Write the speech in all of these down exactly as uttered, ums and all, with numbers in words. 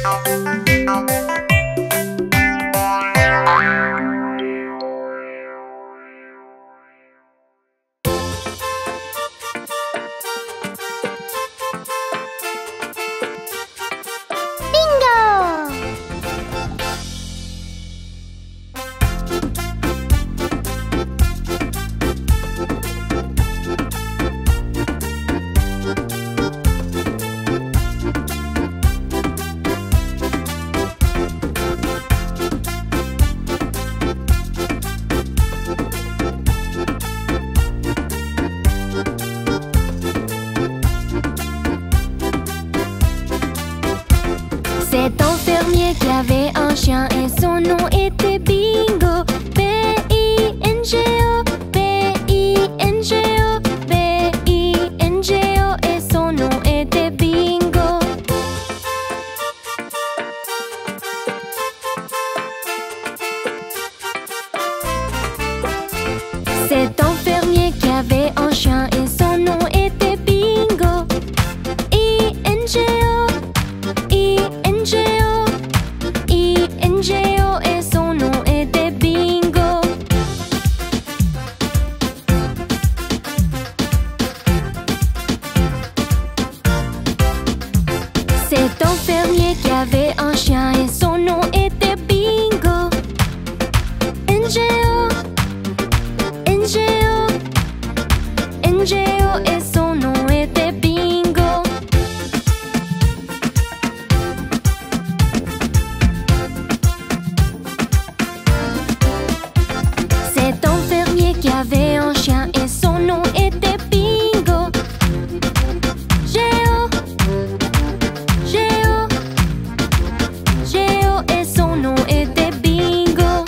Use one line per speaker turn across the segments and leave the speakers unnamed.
C'est un fermier qui avait un chien et son nom était Bingo. B I N G O, B I N G O, B I N G O et son nom était Bingo. C'est un fermier qui avait un chien et son nom était Bingo. I N G O, I N G O, I N G O et son nom était Bingo. C'est un fermier qui avait un chien et son nom était Bingo. N G O, N G O, N G O et son nom était Bingo. C'est un fermier qui avait un chien et son nom était Bingo. G O, G O, G O et son nom était Bingo.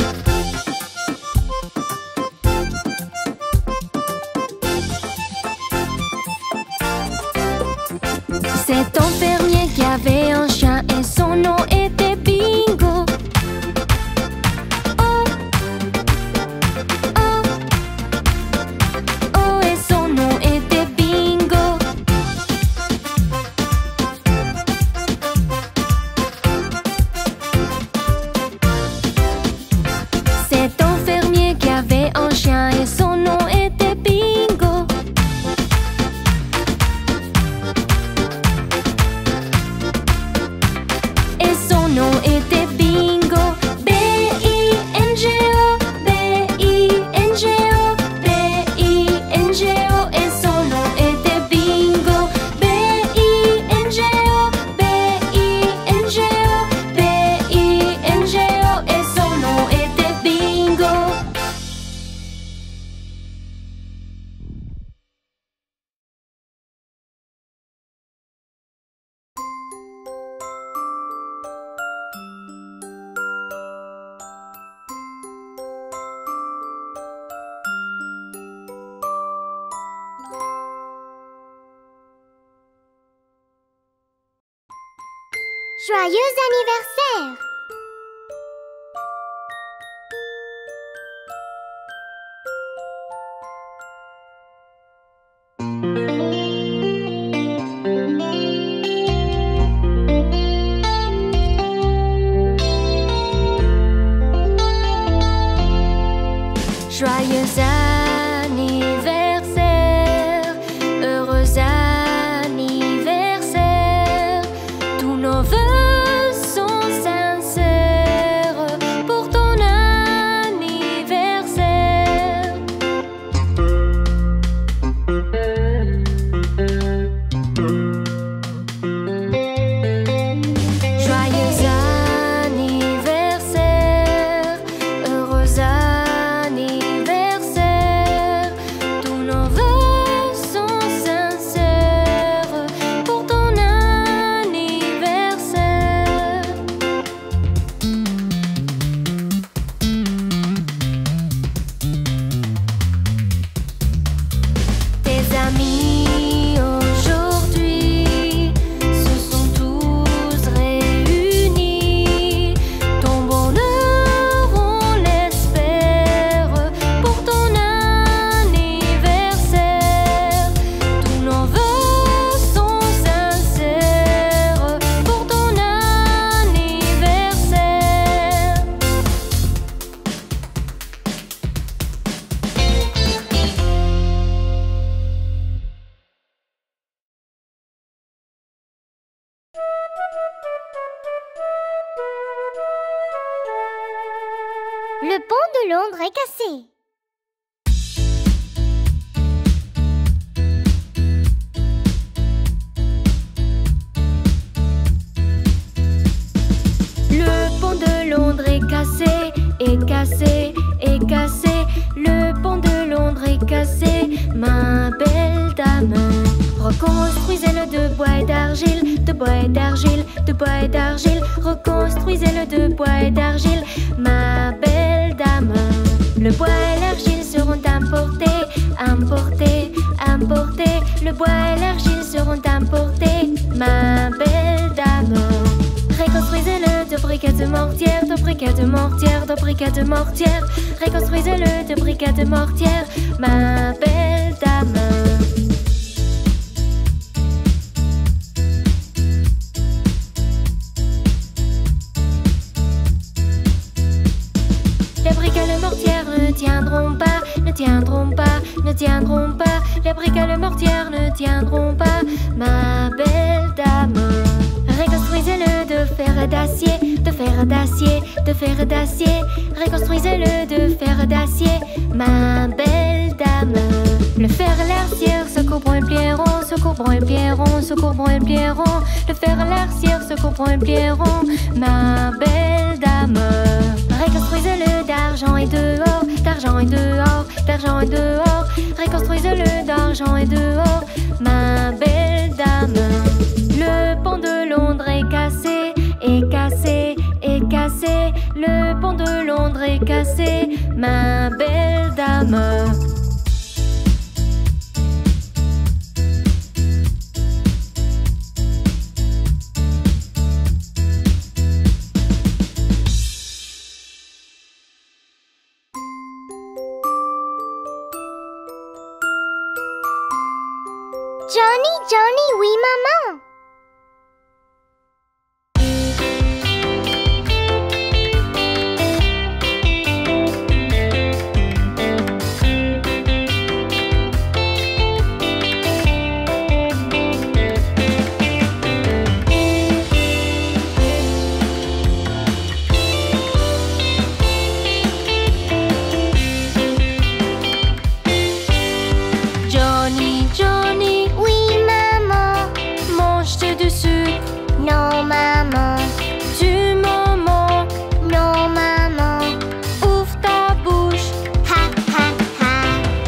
C'est un fermier qui avait un chien et son nom était Bingo. Oh, oh, oh et son nom était Bingo. C'est un fermier qui avait un chien et son nom était Bingo. Et son nom était Bingo. B I N G O, B I N G O, B I N G O et son nom était Bingo. B I N G O, B I N G O, B I N G O et son nom était Bingo.
Joyeux anniversaire!
Joyeux anniversaire, heureux anniversaire, tous nos vœux sont sincères.
Le pont de Londres est cassé.
Le pont de Londres est cassé, est cassé, est cassé. Le pont de Londres est cassé, ma belle dame. Reconstruisez-le de bois et d'argile, de bois et d'argile, de bois et d'argile. Reconstruisez-le de bois et d'argile, ma belle dame. Le bois et l'argile seront importés, importés, importés. Le bois et l'argile seront importés, ma belle dame. Reconstruisez-le de briquets de mortière, de briquets de mortière, de briquets de mortière. Reconstruisez-le de briquets de mortière, ma belle dame. Les briquets de mortière ne tiendront pas, ne tiendront pas, ne tiendront pas. Les briquets de mortière ne tiendront pas, ma belle dame. Reconstruisez-le de fer d'acier, de fer d'acier, de fer d'acier. Reconstruisez-le de fer d'acier, ma belle dame. Le fer et l'arcière se couvront et plieront, se couvront et plieront, se couvront et plieront. Le fer et l'arcière se couvront et plieront, ma belle dame. Reconstruisez-le d'argent et dehors, d'argent et dehors, d'argent et dehors. Reconstruisez-le d'argent et dehors, ma belle dame. Le pont de Londres est cassé, est cassé, est cassé. Le pont de Londres est cassé, ma belle dame.
Johnny, Johnny, oui maman.
Johnny, Johnny,
Oui maman.
mange-tu du sucre?
Non maman.
Du moment,
Non maman.
ouvre ta bouche.
Ha ha ha.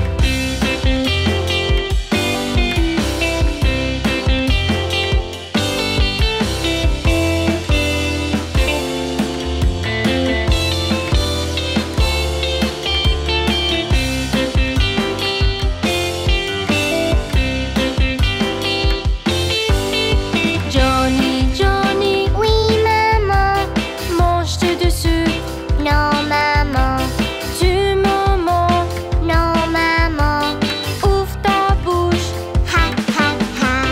Johnny, Johnny,
Oui maman.
mange-tu du sucre?
Non maman.
Du moment,
Non maman.
ouvre ta bouche.
Ha ha ha.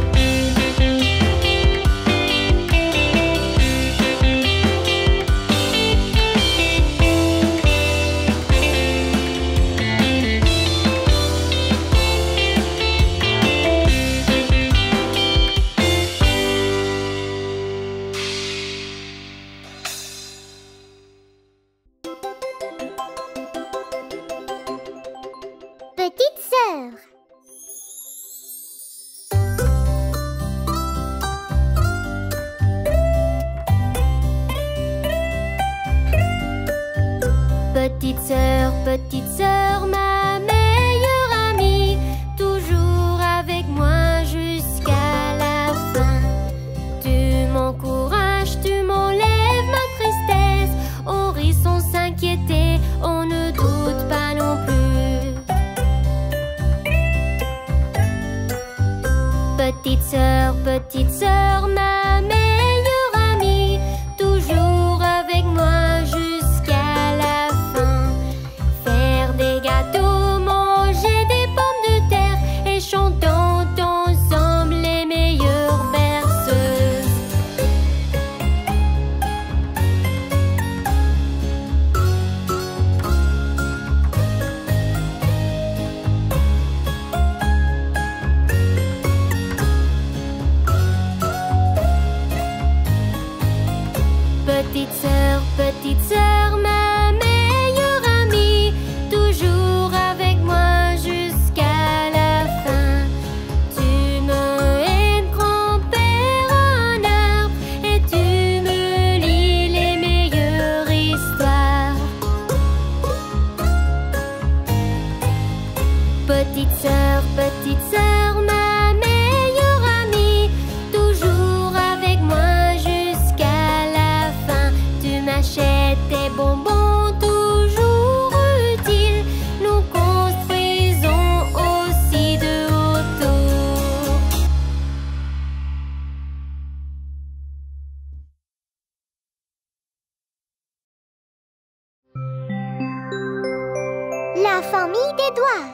Petite sœur.
Petite sœur, petite sœur, ma meilleure amie, toujours avec moi jusqu'à la fin. Tu m'encourages, tu m'enlèves ma tristesse. On rit sans s'inquiéter, on ne doute pas non plus. Petite sœur, petite sœur, ma meilleure amie, toujours avec moi jusqu'à la fin. Faire des gâteaux, manger des pommes de terre et chantons ensemble les meilleures berceuses. Petite sœur, petite sœur, ma mère
La famille des doigts.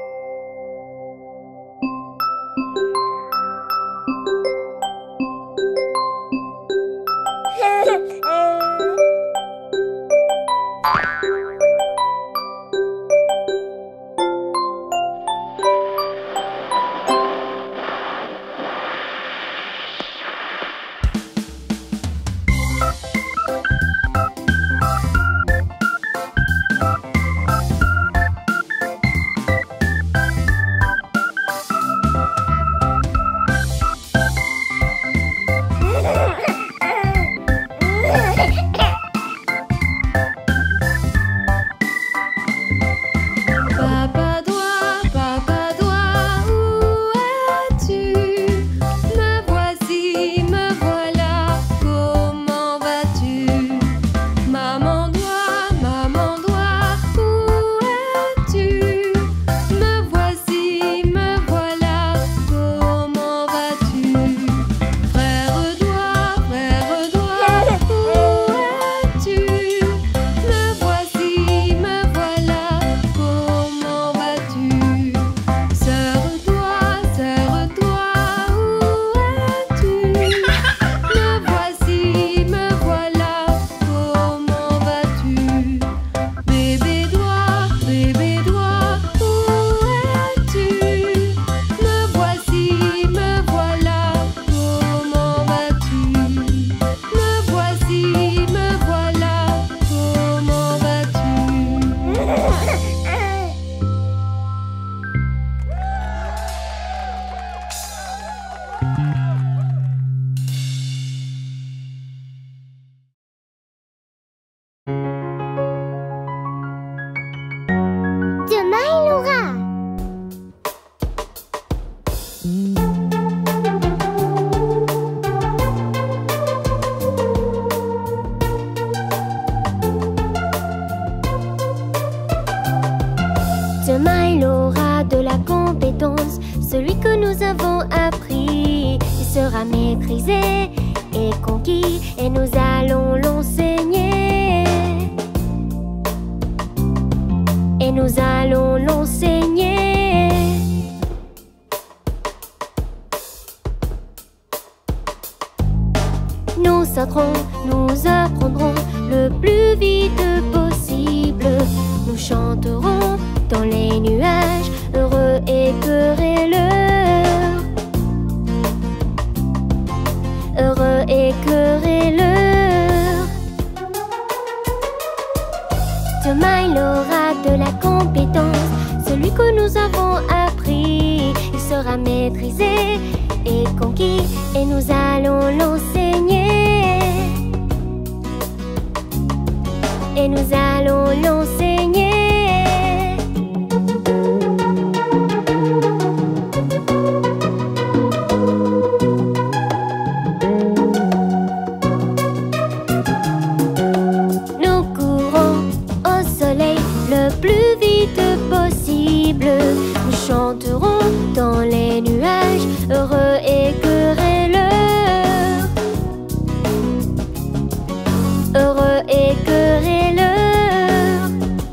Demain il aura de la compétence, celui que nous avons appris. Il sera maîtrisé et conquis, et nous allons l'enseigner. Et nous allons l'enseigner. Nous sauterons, nous apprendrons le plus vite possible. Nous chanterons dans les nuages, heureux et querelleurs. Heureux et querelleurs. Demain il aura de la compétence, celui que nous avons appris. Il sera maîtrisé et conquis, et nous allons l'enseigner. Et nous allons l'enseigner. Nous courons au soleil le plus vite possible. Nous chanterons dans les nuages, heureux et querelleurs. Heureux et querelleurs.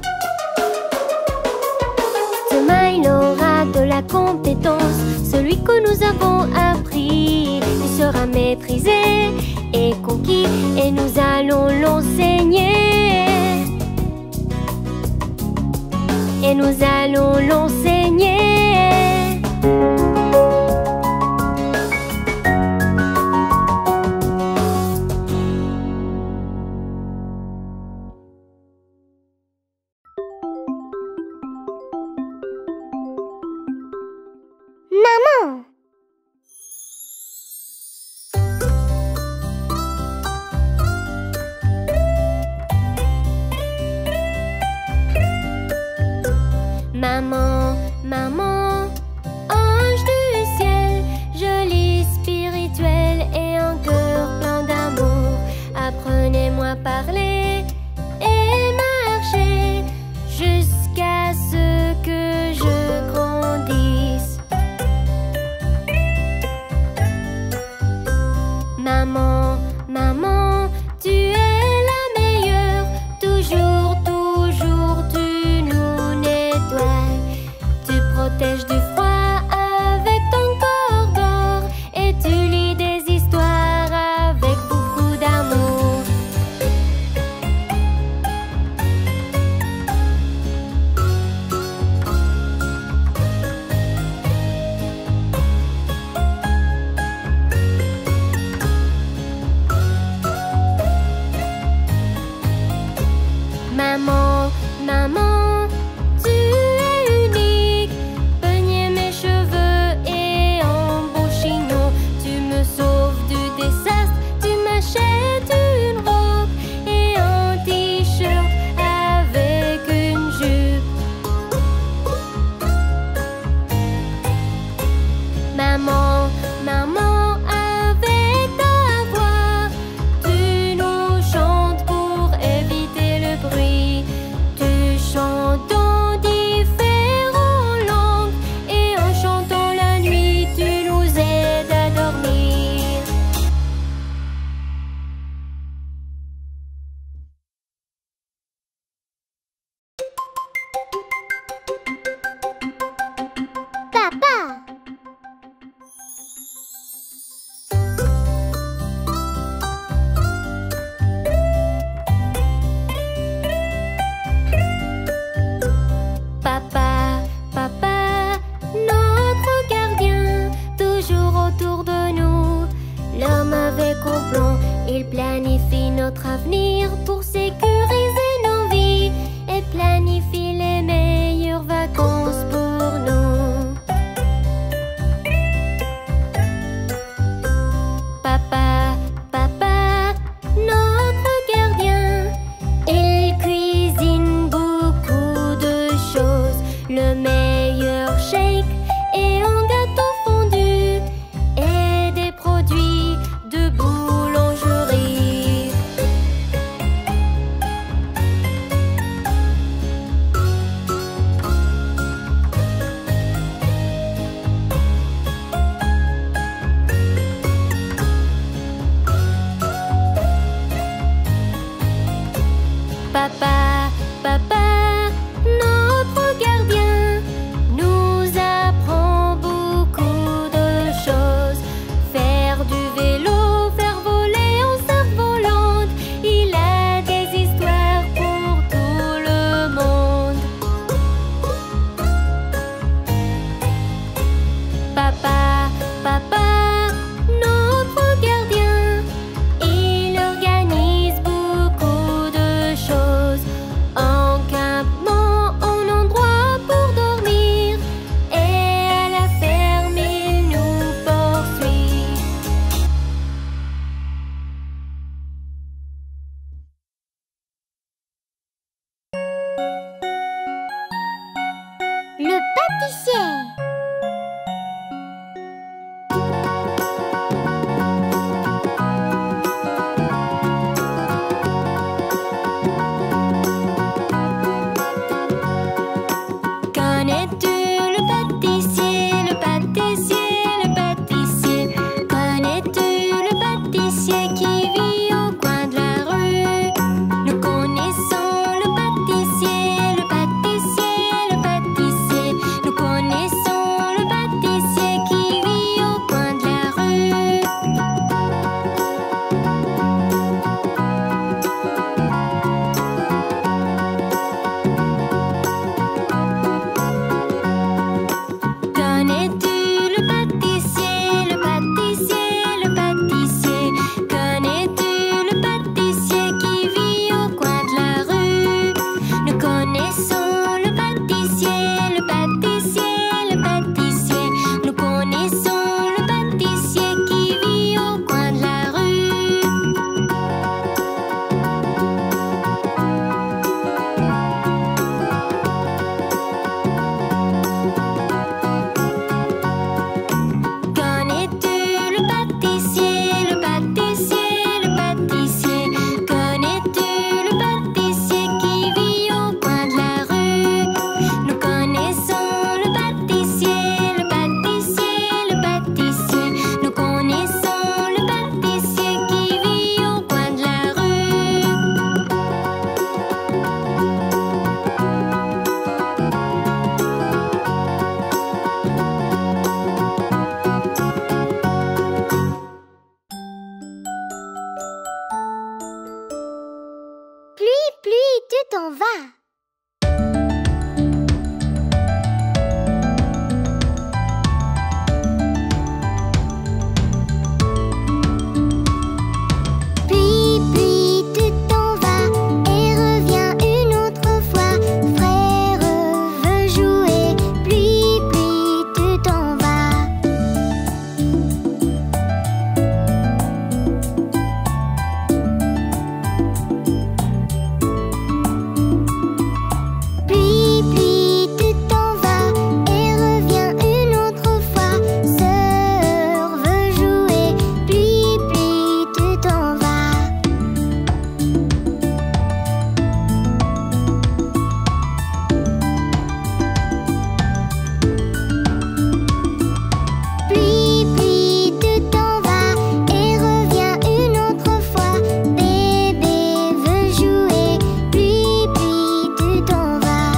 Demain il aura de la compétence, celui que nous avons appris. Il sera maîtrisé et conquis, et nous allons l'enseigner. Et nous allons l'enseigner.
Maman.
Maman, maman, ange du ciel, jolie spirituelle et un cœur plein d'amour. Apprenez-moi à parler et marcher jusqu'à ce que je grandisse. Maman, maman, tu es la meilleure, toujours, toujours tu nous n'épargnes notre avenir pour sécuriser nos vies et planifie les meilleures vacances pour nous. Papa, papa, notre gardien, il cuisine beaucoup de choses, le meilleur shake et un gâteau fondu et des produits de boulangerie. Papa, papa, notre gardien nous apprend beaucoup de choses. Faire du vélo, faire voler en cerf-volante, il a des histoires pour tout le monde. Papa, papa, notre gardien, il organise beaucoup de choses. Un campement, un endroit pour dormir, et à la ferme il nous poursuit.
Le pâtissier.
Connais-tu le pâtissier, le pâtissier, le pâtissier? Connais-tu le pâtissier qui vit au coin de la rue? Nous connaissons le pâtissier, le pâtissier, le pâtissier. Nous connaissons le pâtissier qui vit au coin de la rue. Connais-tu le pâtissier, le pâtissier, le pâtissier? Connais-tu le pâtissier qui vit au coin de la rue? Nous connaissons le pâtissier, le pâtissier, le pâtissier. Nous connaissons le pâtissier qui vit au coin de la rue. Connais-tu le pâtissier, le pâtissier, le pâtissier? Connais-tu le pâtissier qui vit au coin de la rue? Nous connaissons le pâtissier, le pâtissier, le pâtissier. Nous connaissons le pâtissier qui vit au coin de la rue.
Pluie, pluie, tu t'en vas. Pluie, pluie, tu t'en vas et reviens une autre fois. Frère veut jouer. Pluie, pluie, tu t'en vas. Pluie, pluie, tu t'en vas et reviens une autre fois. Sœur veut jouer. Pluie, pluie, tu t'en vas. Pluie, pluie, tu t'en vas et reviens une autre fois. Bébé veut jouer. Pluie, pluie, tu t'en vas.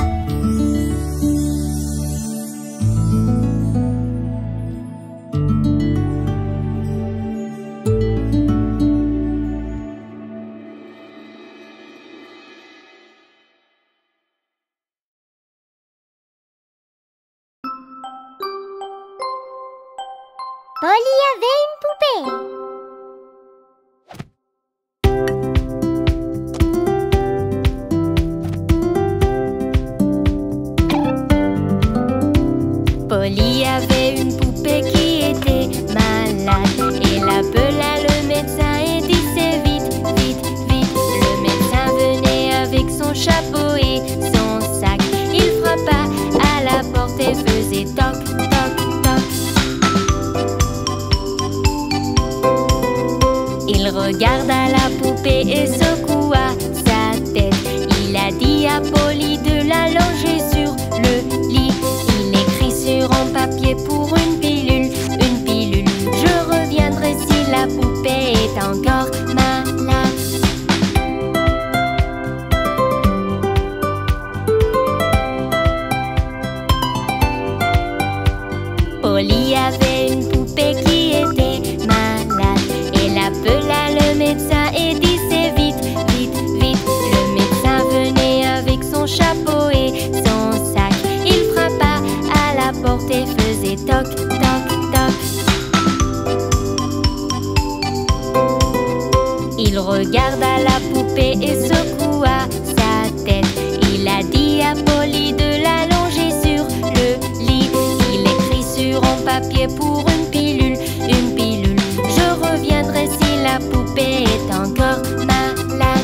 Polly avait une poupée.
poupée et secoua sa tête. Il a dit à Polly de l'allonger sur le lit. Il écrit sur un papier pour une pilule, une pilule. Je reviendrai si la poupée est encore malade. Polly avait une poupée qui était malade. Elle appela le médecin et dit c'est vite, vite, vite. Le médecin venait avec son chapeau et son sac. Il frappa à la porte et faisait toc, toc, toc. Il regarda la poupée et secoua sa tête. Il a dit à Polly de l'allonger sur le lit. Il écrit sur un papier pour une pilule, une pilule. Je reviendrai si la poupée est encore malade.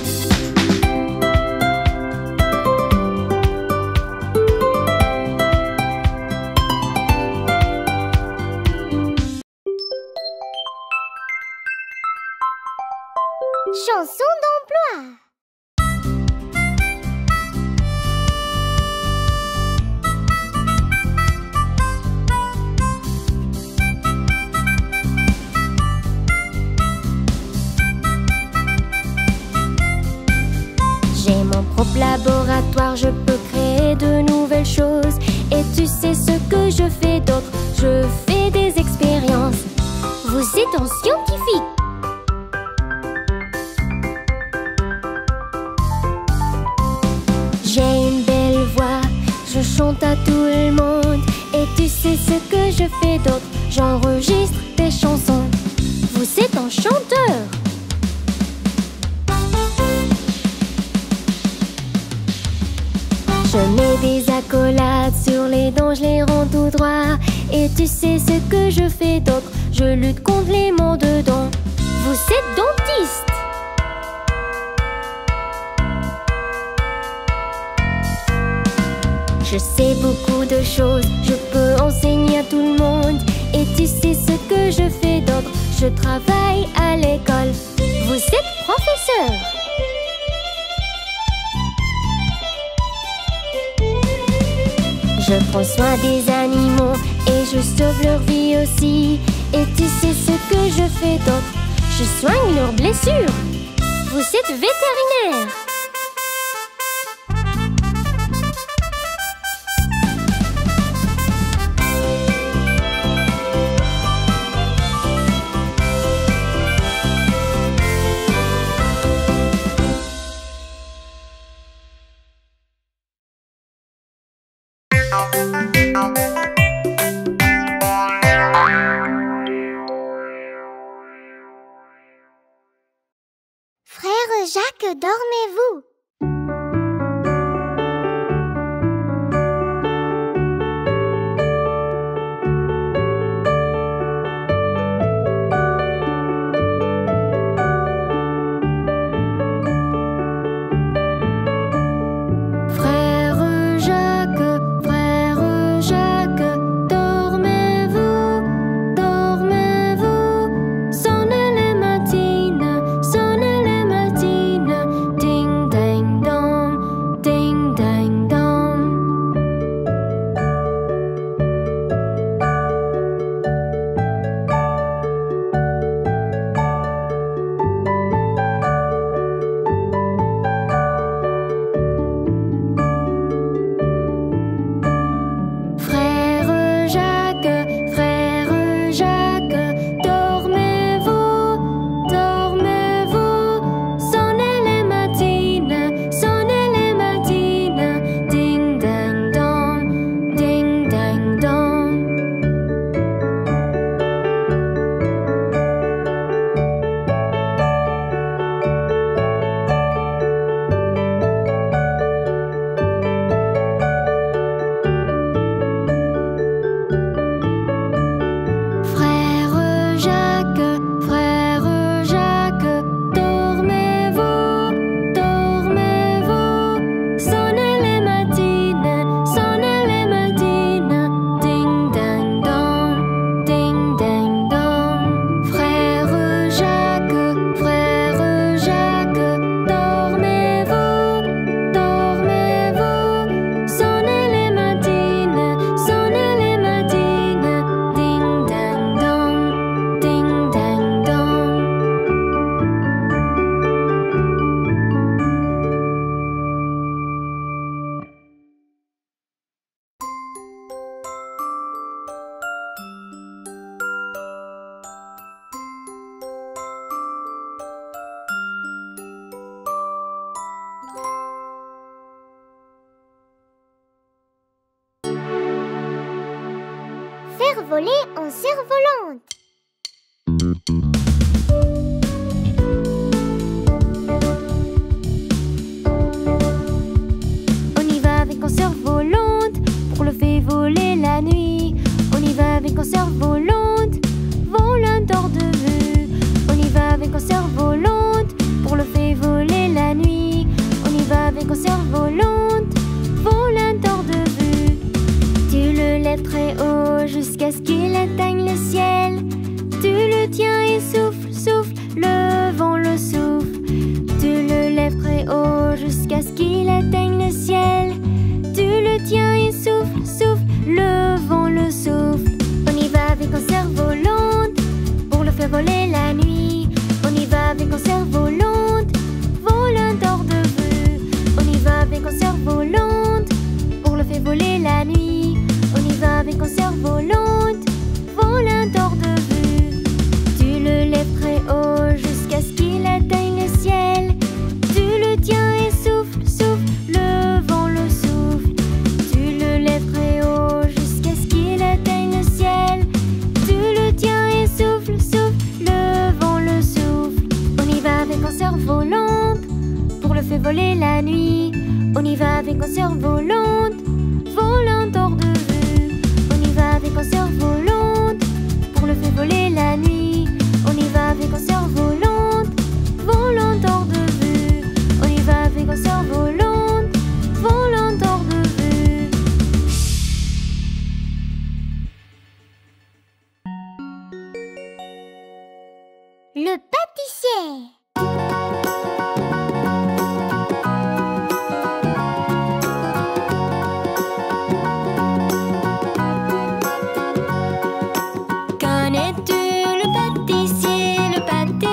Chanson d'emploi.
J'ai mon propre laboratoire, je peux créer de nouvelles choses. Et tu sais ce que je fais d'autre? Je fais des expériences. Vous êtes un scientifique. J'ai une belle voix, je chante à tout le monde. Et tu sais ce que je fais d'autre? J'enregistre des chansons. Vous êtes un chanteur. Je mets des accolades sur les dents, je les rends tout droit. Et tu sais ce que je fais d'autre? Je lutte contre les maux de dents. Vous êtes dentiste. Je sais beaucoup de choses, je peux enseigner à tout le monde. Et tu sais ce que je fais d'autre? Je travaille à l'école. Vous êtes professeur. Je prends soin des animaux et je sauve leur vie aussi. Et tu sais ce que je fais d'autre? Je soigne leurs blessures. Vous êtes vétérinaire.
Frère Jacques, dormez-vous?
Sonne les matines, sonne les matines, ding ding.
cerf-voler en cerf-volante.
On y va avec en cerf-volante pour le fait voler la nuit. On y va avec en cerf-volante, volant hors de vue. On y va avec en cerf-volante pour le fait voler la nuit. On y va avec en cerf-volante, volant hors de vue. Tu le lèves très haut jusqu'à ce qu'il atteigne le ciel. Tu le tiens et souffle, souffle, le vent le souffle. Tu le lèves très haut jusqu'à ce qu'il atteigne le ciel. Tu le tiens et souffle, souffle, le vent le souffle. On y va avec en cerf-volante pour le faire voler la nuit. On y va avec en cerf-volante, volant hors de vue. On y va avec en cerf-volante pour le faire voler la nuit. On y va avec en cerf-volante, volant hors de vue. Tu le lèves très haut jusqu'à ce qu'il atteigne le ciel. Tu le tiens et souffle, souffle, le vent le souffle. Tu le lèves très haut jusqu'à ce qu'il atteigne le ciel. Tu le tiens et souffle, souffle, le vent le souffle. On y va avec en cerf-volante pour le faire voler la nuit. On y va avec en cerf-volante, volant hors de vue. On y va avec en cerf-volante pour le faire voler la nuit. On y va avec en cerf-volante, volant hors de vue. On y va avec en cerf-volante, volant hors de vue.
Le pâtissier.
Connais-tu le pâtissier, le pâtissier?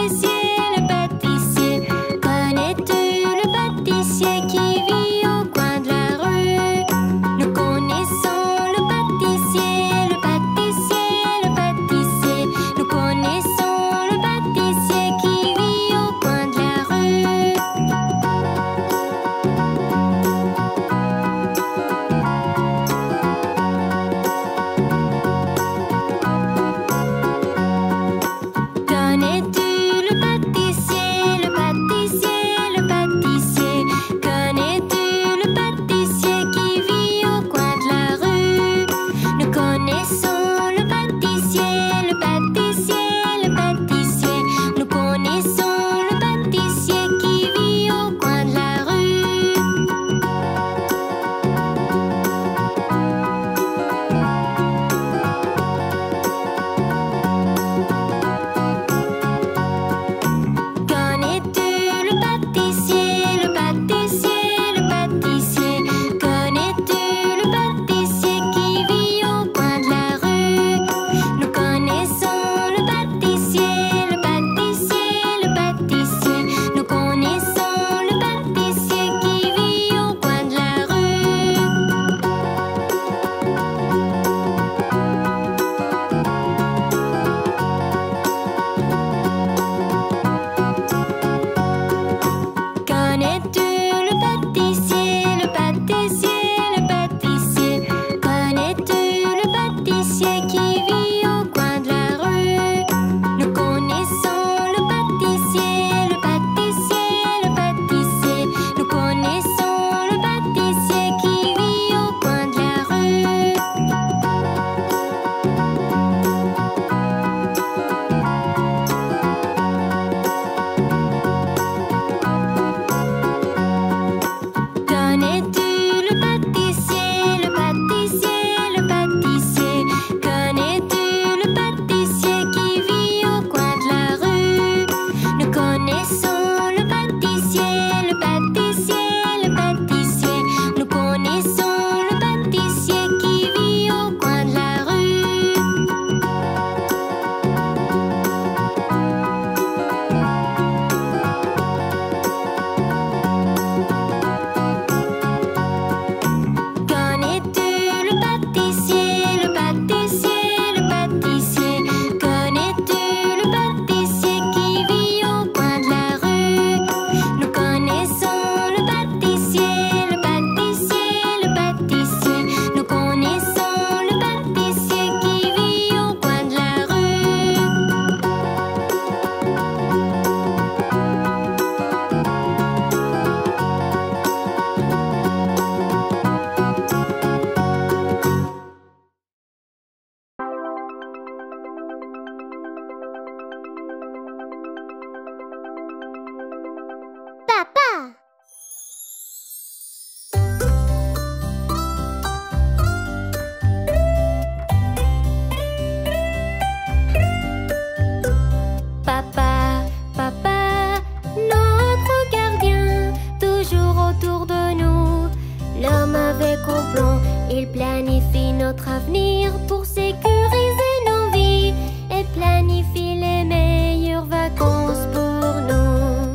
Il planifie notre avenir pour sécuriser nos vies et planifie les meilleures vacances pour nous.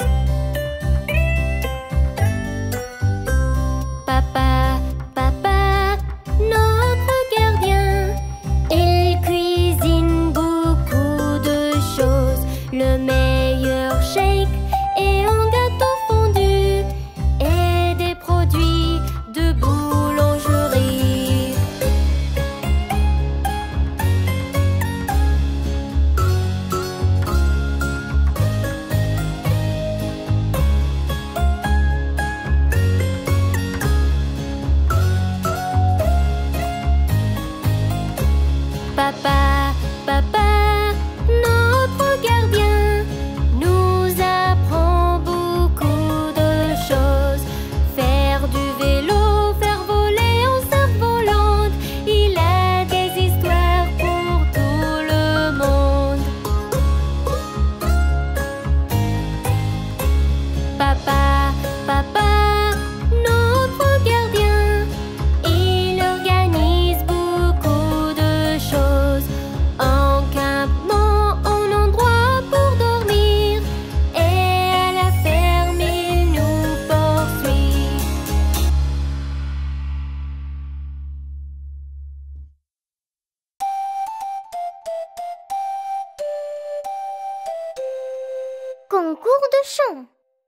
Papa, papa, notre gardien, il cuisine beaucoup de choses, le meilleur shake et un gâteau fondu et des produits de boulangerie. Papa, papa, notre gardien, nous apprend beaucoup de choses. Faire du vélo, faire voler en cerf-volante, il a des histoires pour tout le monde. Papa, papa, notre gardien, il organise beaucoup de choses. En campement, en endroit pour dormir, et à la ferme, il nous poursuit.
Concours de chant.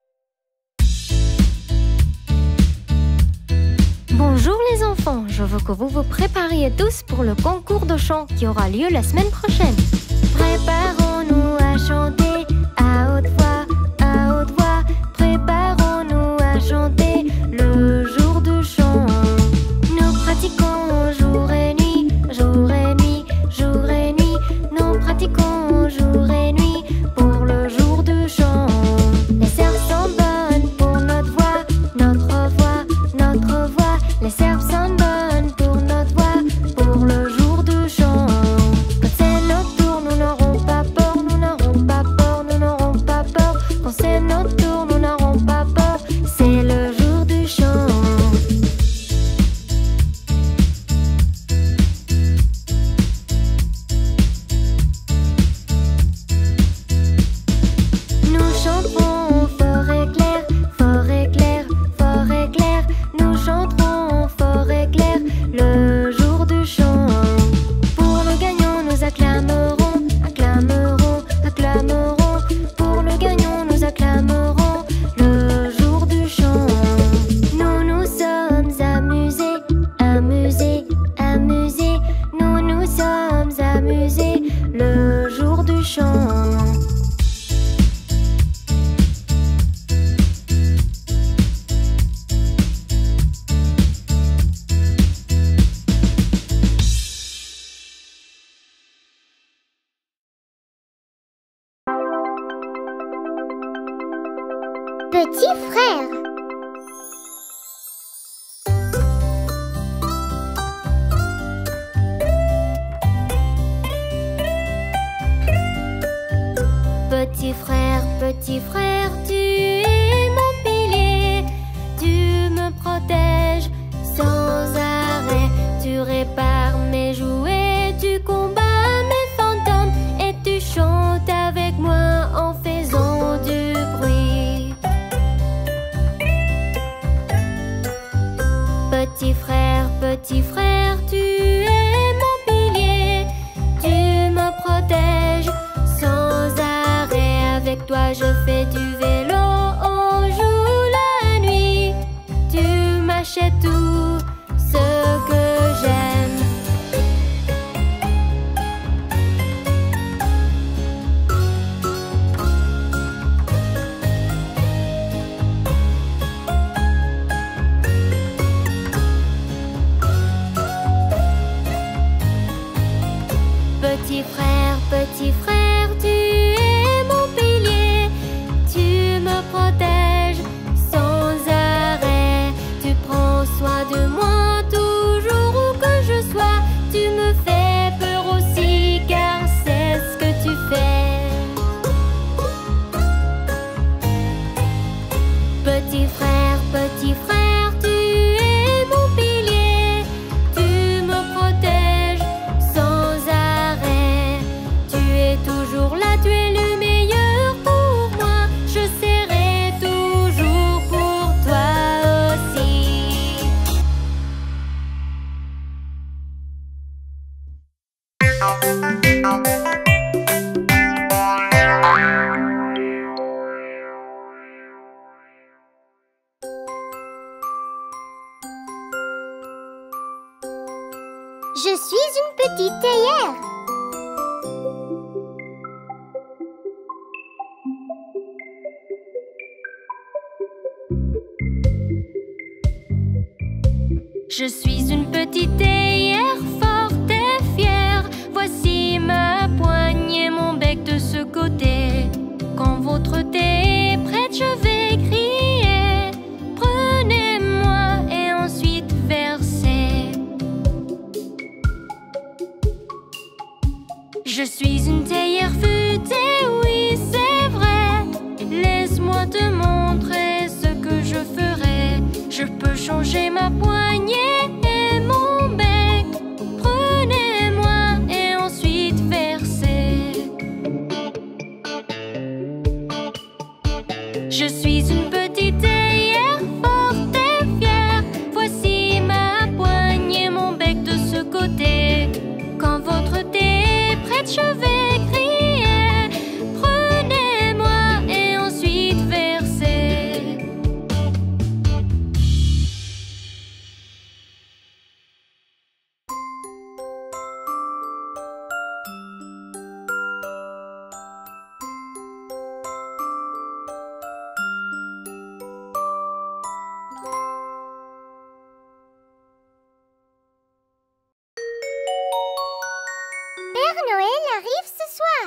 Bonjour les enfants, je veux que vous vous prépariez tous pour le concours de chant qui aura lieu la semaine prochaine. Préparons-nous à chanter à haute voix, à haute voix. Préparons-nous à chanter le jour du chant. Nous pratiquons jour et nuit, jour et nuit, jour et nuit. Nous pratiquons jour et nuit pour le jour du chant. Les serves sont bonnes pour notre voix, notre voix, notre voix. Les serves sont bonnes pour notre voix, pour le jour du chant. Quand c'est notre tour, nous n'aurons pas peur, nous n'aurons pas peur, nous n'aurons pas peur. Quand c'est notre tour, nous n'aurons pas peur, c'est le jour du chant. Nous chanterons fort et clair, fort et clair, fort et clair. Nous chanterons fort et clair le jour du chant. Pour le gagnant, nous acclamerons, acclamerons, acclamerons. Pour le gagnant, nous acclamerons le jour du chant. Nous nous sommes amusés, amusés, amusés. Nous nous sommes amusés le jour du chant.
Petit frère.
Petit frère, petit frère, tu es mon pilier. Tu me protèges sans arrêt. Tu répares mes jouets, tu combats mes fantômes et tu chantes avec moi en faisant du bruit. Petit frère, petit frère, tu es mon pilier. Tu me protèges sans arrêt. Avec toi je fais du vélo, on joue la nuit. Tu m'achètes tout ce que j'aime.
Je suis une petite théière.
Je suis une petite théière forte et fière. Voici ma poignée, mon bec de ce côté. Quand votre thé est prête, je vais crier. Prenez-moi et ensuite versez. Je suis une théière futée, oui c'est vrai. Laisse-moi te montrer ce que je ferai. Je peux changer ma poignée et mon bec. Prenez-moi et ensuite versez. Je suis une petite théière forte et fière. Voici ma poignée, mon bec de ce côté. Quand votre thé est prête, je vais crier. Prenez-moi et ensuite versez.
Père Noël arrive ce soir.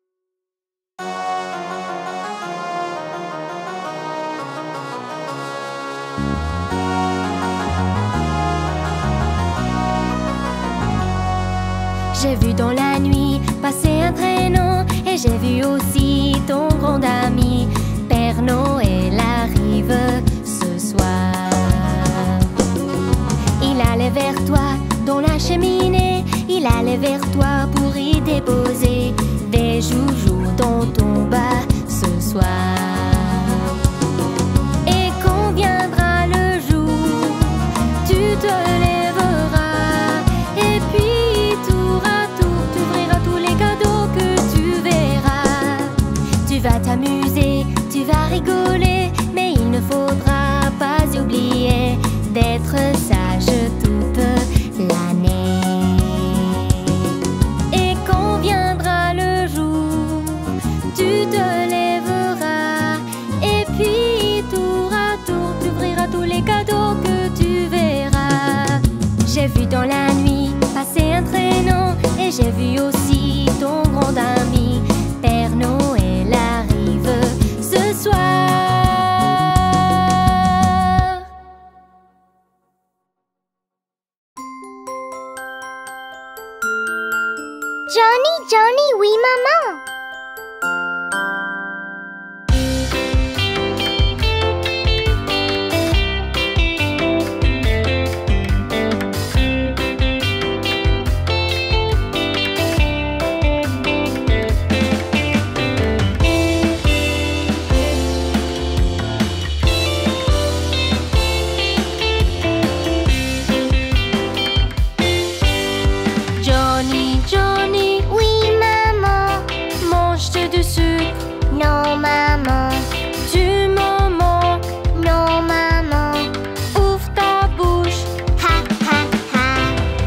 J'ai vu dans la nuit passer un traîneau et j'ai vu aussi ton grand ami. Père Noël arrive ce soir. Il allait vers toi dans la cheminée. Il allait vers toi pour y déposer des joujoux dans ton bas ce soir. Et quand viendra le jour, tu te lèveras et puis tour à tour, tu ouvriras tous les cadeaux que tu verras. Tu vas t'amuser, tu vas rigoler, mais il ne faudra pas oublier d'être sage toute l'année. Et quand viendra le jour, tu te lèveras et puis tour à tour, tu ouvriras tous les cadeaux que tu verras. J'ai vu dans la nuit passer un traîneau et j'ai vu aussi ton grand ami. Père Noël arrive ce soir.
Johnny, Johnny, oui maman.
Johnny, Johnny,
Oui maman.
mange-tu du sucre?
Non maman.
Tu m'en manques.
Non maman.
Ouvre ta bouche.
Ha ha ha.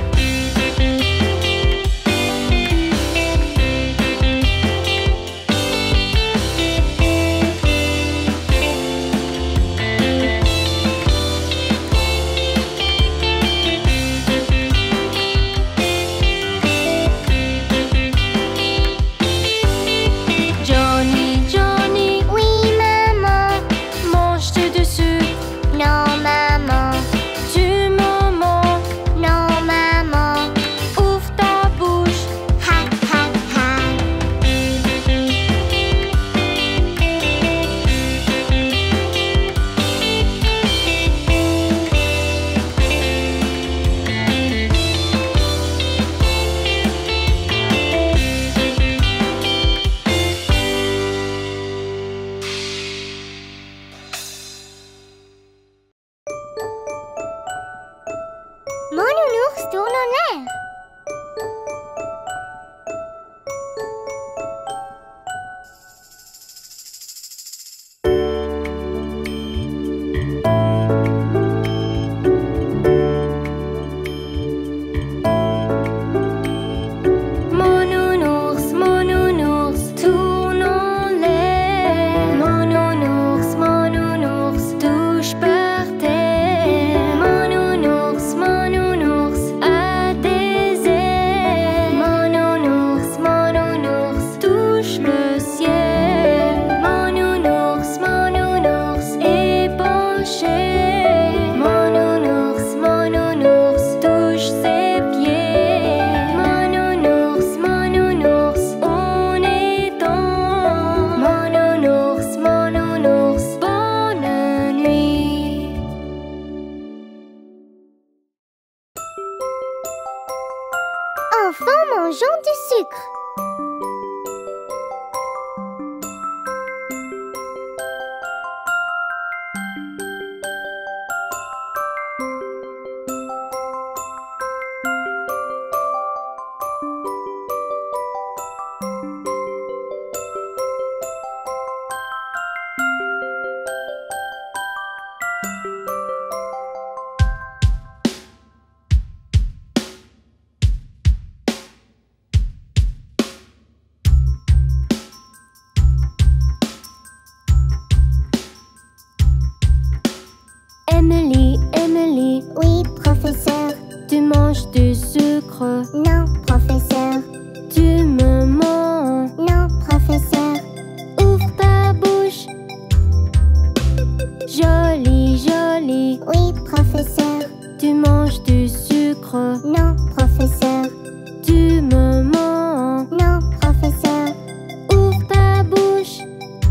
Johnny, Johnny,
Oui maman.
mange-tu du sucre?
Non maman.
Tu m'en manques.
Non maman.
Ouvre ta bouche.
Ha ha ha. Mon nounours tourne en l'air. mangeant du sucre.
Emily, Emily,
Oui, professeur.
tu manges du sucre.
Non, professeur.
Tu me mens.
Non, professeur.
Ouvre ta bouche. Jolie, jolie,
Oui, professeur.
tu manges du sucre.
Non, professeur.
Tu me mens.
Non, professeur.
Ouvre ta bouche.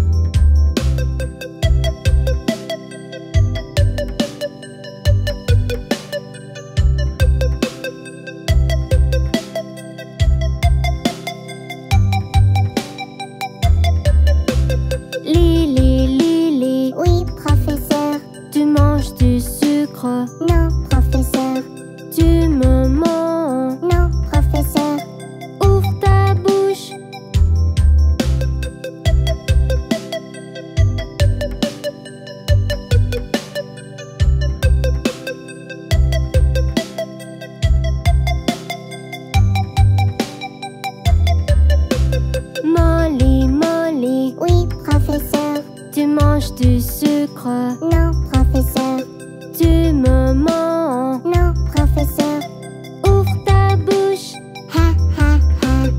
Lily, Lily,
Oui, professeur.
tu manges du sucre.
Non, professeur.
Tu me mens.
Non, professeur.
Ouvre ta bouche. Molly, Molly,
Oui, professeur.
tu manges du sucre.
Non, professeur.
Tu me mens.
Non, professeur.
Ouvre ta bouche.
Ha, ha, ha.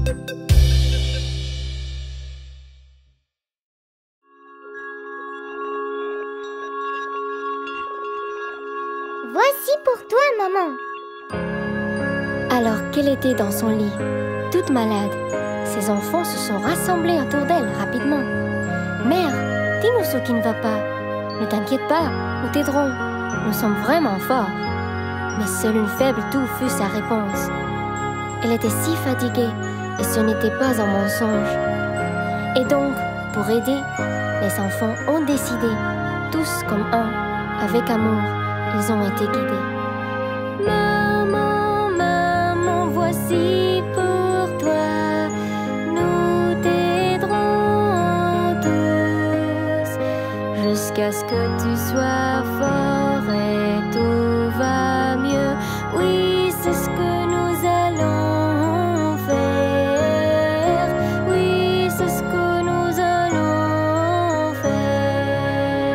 Voici pour toi, maman.
Alors qu'elle était dans son lit, toute malade, ses enfants se sont rassemblés autour d'elle rapidement. Mère, dis-nous ce qui ne va pas. Ne t'inquiète pas, nous t'aiderons. Nous sommes vraiment forts. Mais seule une faible toux fut sa réponse. Elle était si fatiguée et ce n'était pas un mensonge. Et donc, pour aider, les enfants ont décidé, tous comme un, avec amour, ils ont été guidés. Maman, maman, voici pour toi, nous t'aiderons tous, jusqu'à ce que tu sois fort et tout va mieux. Oui, c'est ce que nous allons faire. Oui, c'est ce que nous allons faire.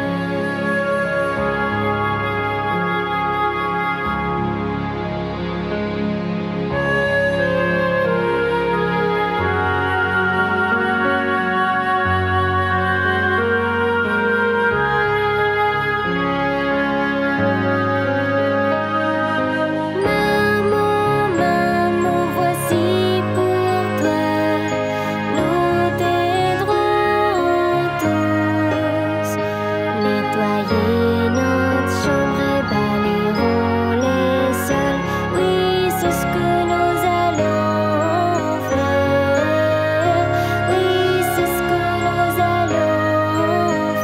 Maman, maman, voici pour toi, nous t'aiderons tous. Nettoyer notre chambre et balayerons les sols. Oui, c'est ce que nous allons faire. Oui, c'est ce que nous allons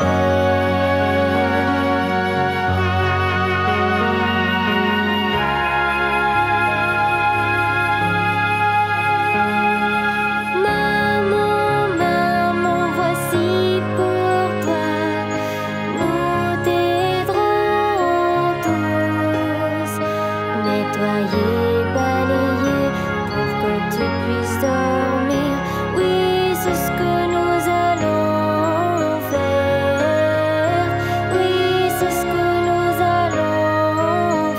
faire. Maman, maman, voici pour toi, nous t'aiderons tous. Nettoyer, balayer pour que tu puisses dormir. Oui, c'est ce que nous allons faire. Oui, c'est ce que nous allons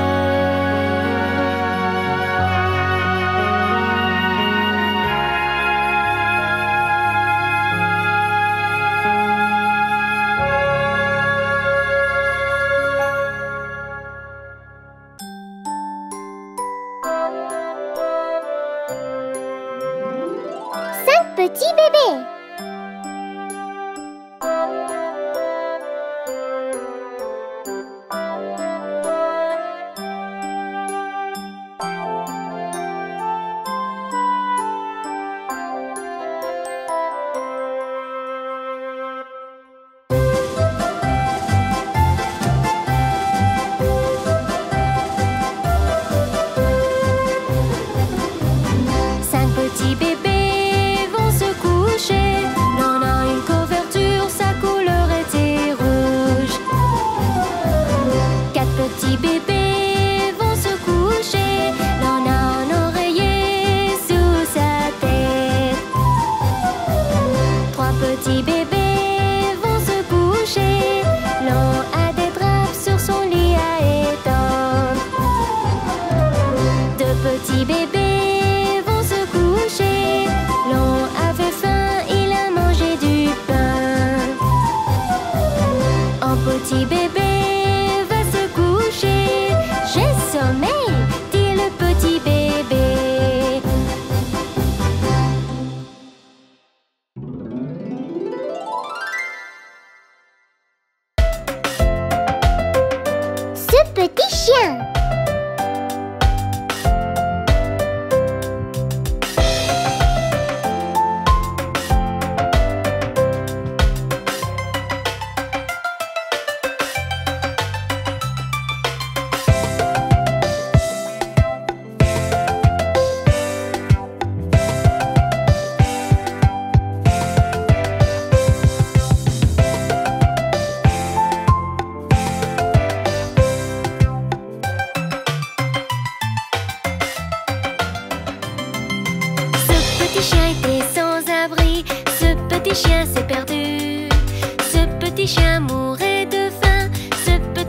Cinq petits bébés.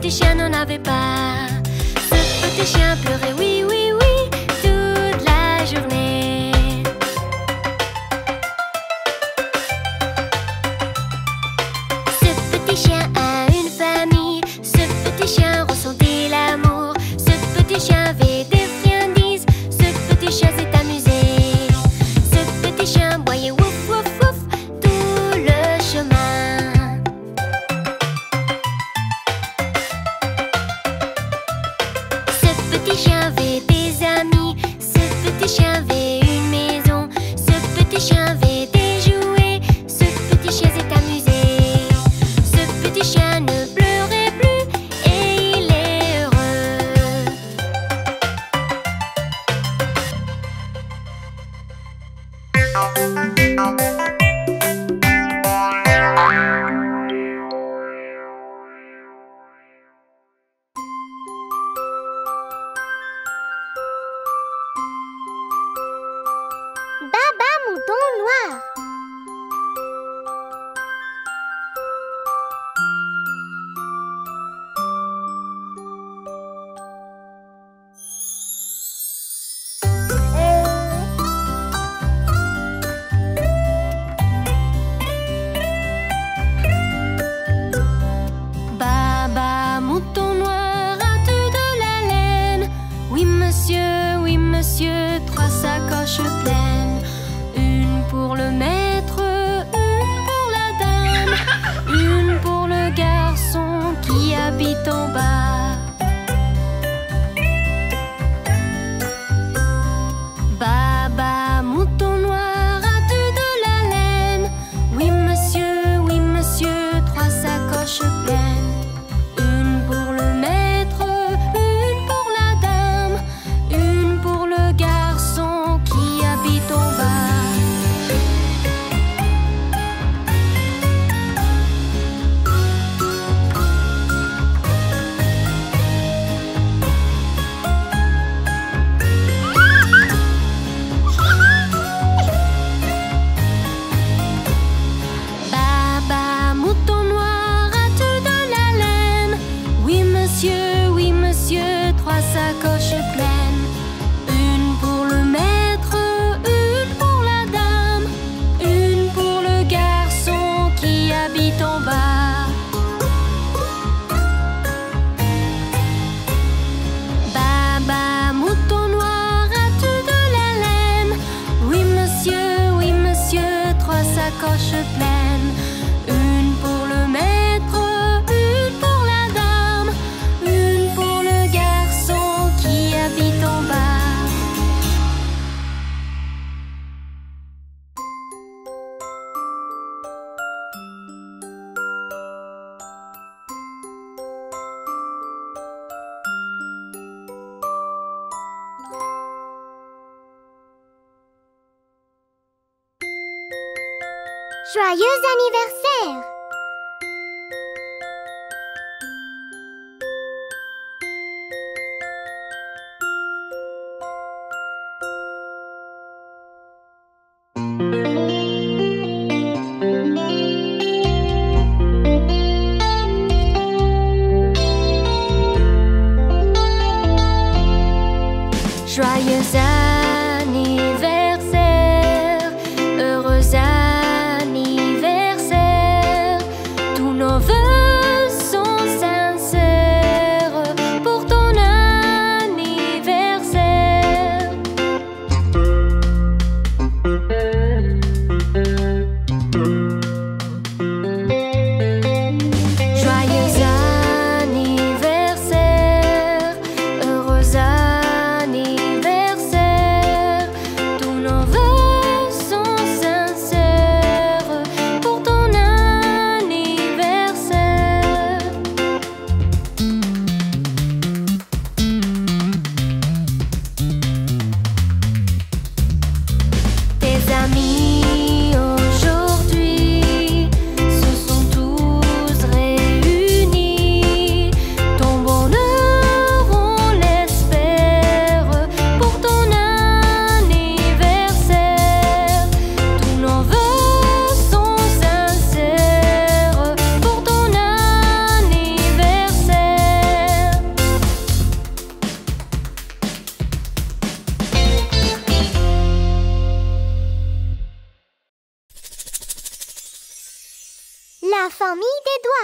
petit chien n'en avait pas. Ce petit chien pleurait, oui, oui, oui, toute la journée. Ce petit chien a une famille. Ce petit chien ressentait l'amour. Ce petit chien avait des friandises. Ce petit chien s'est amusé. Ce petit chien boyait wouf, wouf, wouf tout le chemin. Ce petit chien avait des amis. Ce petit chien avait une maison. Ce petit chien avait des jouets. Ce petit chien s'est amusé. Ce petit chien ne pleurait plus et il est heureux.
Baba mouton noir.
Baba, mouton noir, as-tu de la laine? Oui monsieur, oui monsieur, trois sacoches pleines. Une pour le maître, une pour la dame, une pour le garçon qui habite en bas. Baba, mouton noir, as-tu de la laine? Oui monsieur, oui monsieur, trois sacoches pleines. Une pour le maître, une pour la dame, une pour le garçon qui habite en bas. Baba, mouton noir, as-tu de la laine? Oui monsieur, oui monsieur, trois sacoches pleines. Une pour le maître, une pour la dame, une pour le garçon qui habite en bas. Baba, mouton noir, as-tu de la laine? Oui monsieur, oui monsieur, trois sacoches pleines. Une pour le maître, une pour la dame, une pour le garçon qui habite en bas.
Joyeux anniversaire!
Joyeux anniversaire, heureux anniversaire,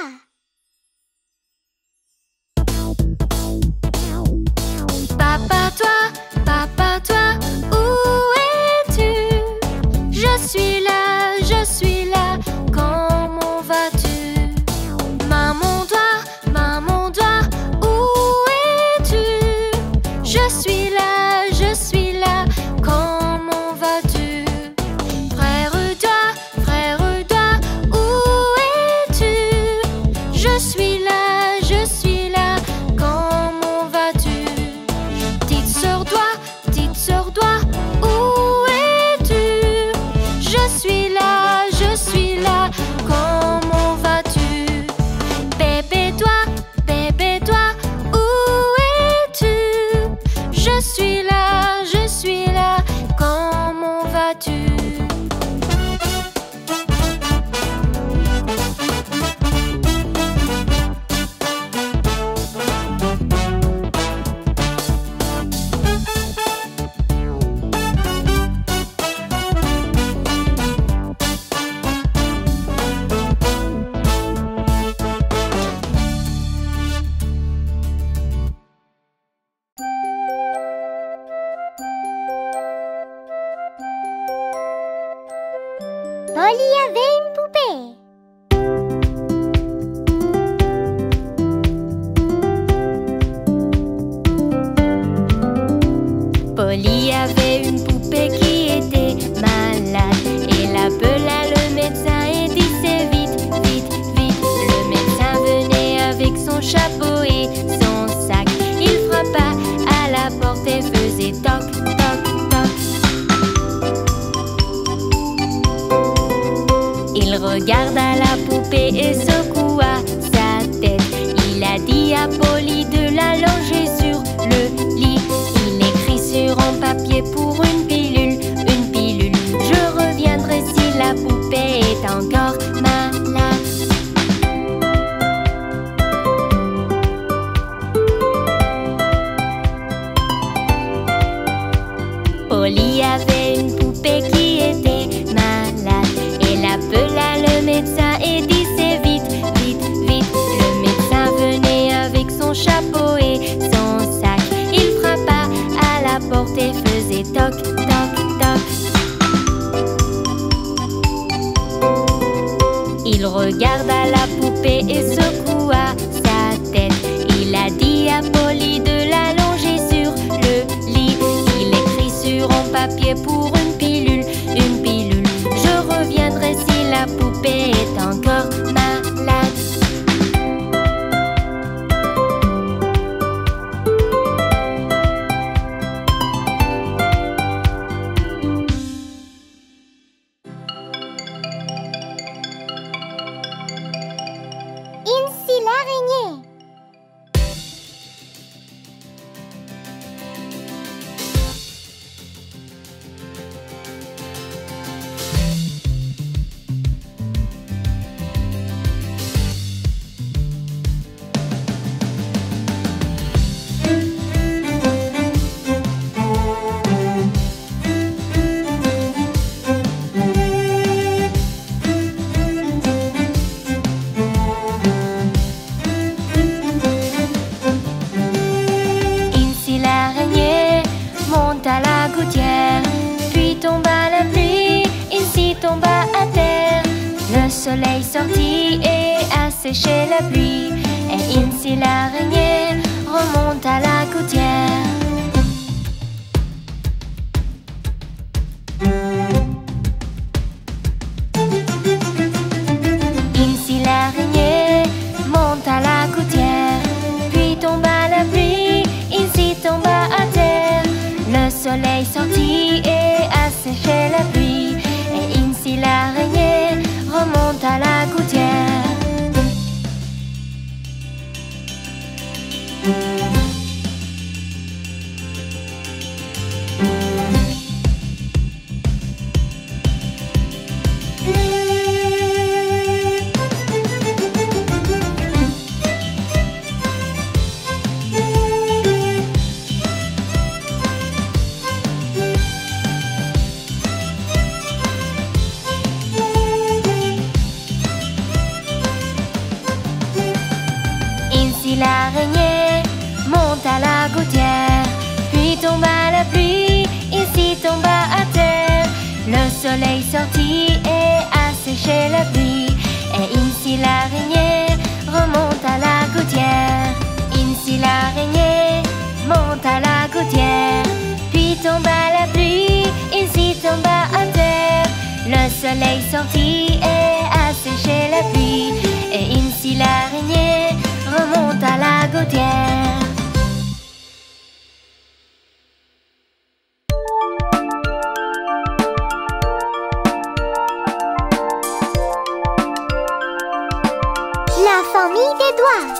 Papa, toi, papa, toi, où es-tu? Je suis là, je suis là, comment vas-tu? Maman doigt, maman doigt, où es-tu? Je suis là, je suis là, comment vas-tu? Frère doigt, frère doigt, où es-tu? Je suis là, je suis là, comment vas-tu? Petite sœur doigt, petite sœur doigt, où es-tu? Je suis là, je suis là, comment vas-tu? Bébé doigt, bébé doigt, où es-tu? Je suis là, je suis là, comment vas-tu?
Polly avait une poupée.
Polly avait une poupée qui était malade. Elle appela le médecin et disait vite, vite, vite. Le médecin venait avec son chapeau et son sac. Il frappa à la porte et faisait toc, toc, toc. Il regarda la poupée et secoua sa tête. Il a dit à Polly de la loger sur le lit. Il écrit sur un papier pour une pilule, une pilule. Je reviendrai si la poupée est encore malade. Polly avait une poupée qui était malade. Elle appela le médecin et disait vite, vite, vite. Le médecin venait avec son chapeau et son sac. Il frappa à la porte et faisait toc, toc, toc. Il regarda la poupée et secoua sa tête. Il a dit à Polly de la loger sur le lit. Il écrit sur un papier pour une pilule, une pilule. Je reviendrai si la poupée est encore malade.
Incy l'araignée.
Incy l'araignée monte à la gouttière, puis tomba la pluie. Incy tomba à terre. Le soleil sortit et a séché la pluie. Et Incy l'araignée remonte à la gouttière. Incy l'araignée monte à la gouttière, puis tomba la pluie. Incy tomba à terre. Le soleil sortit et a séché la pluie. Et Incy l'araignée remonte à la gouttière. la pluie. Et ici l'araignée remonte à la gouttière. Ici l'araignée monte à la gouttière. Puis tombe à la pluie, ici tombe à terre. Le soleil sortit et a séché la pluie. Et ici l'araignée remonte à la gouttière.
La famille des doigts.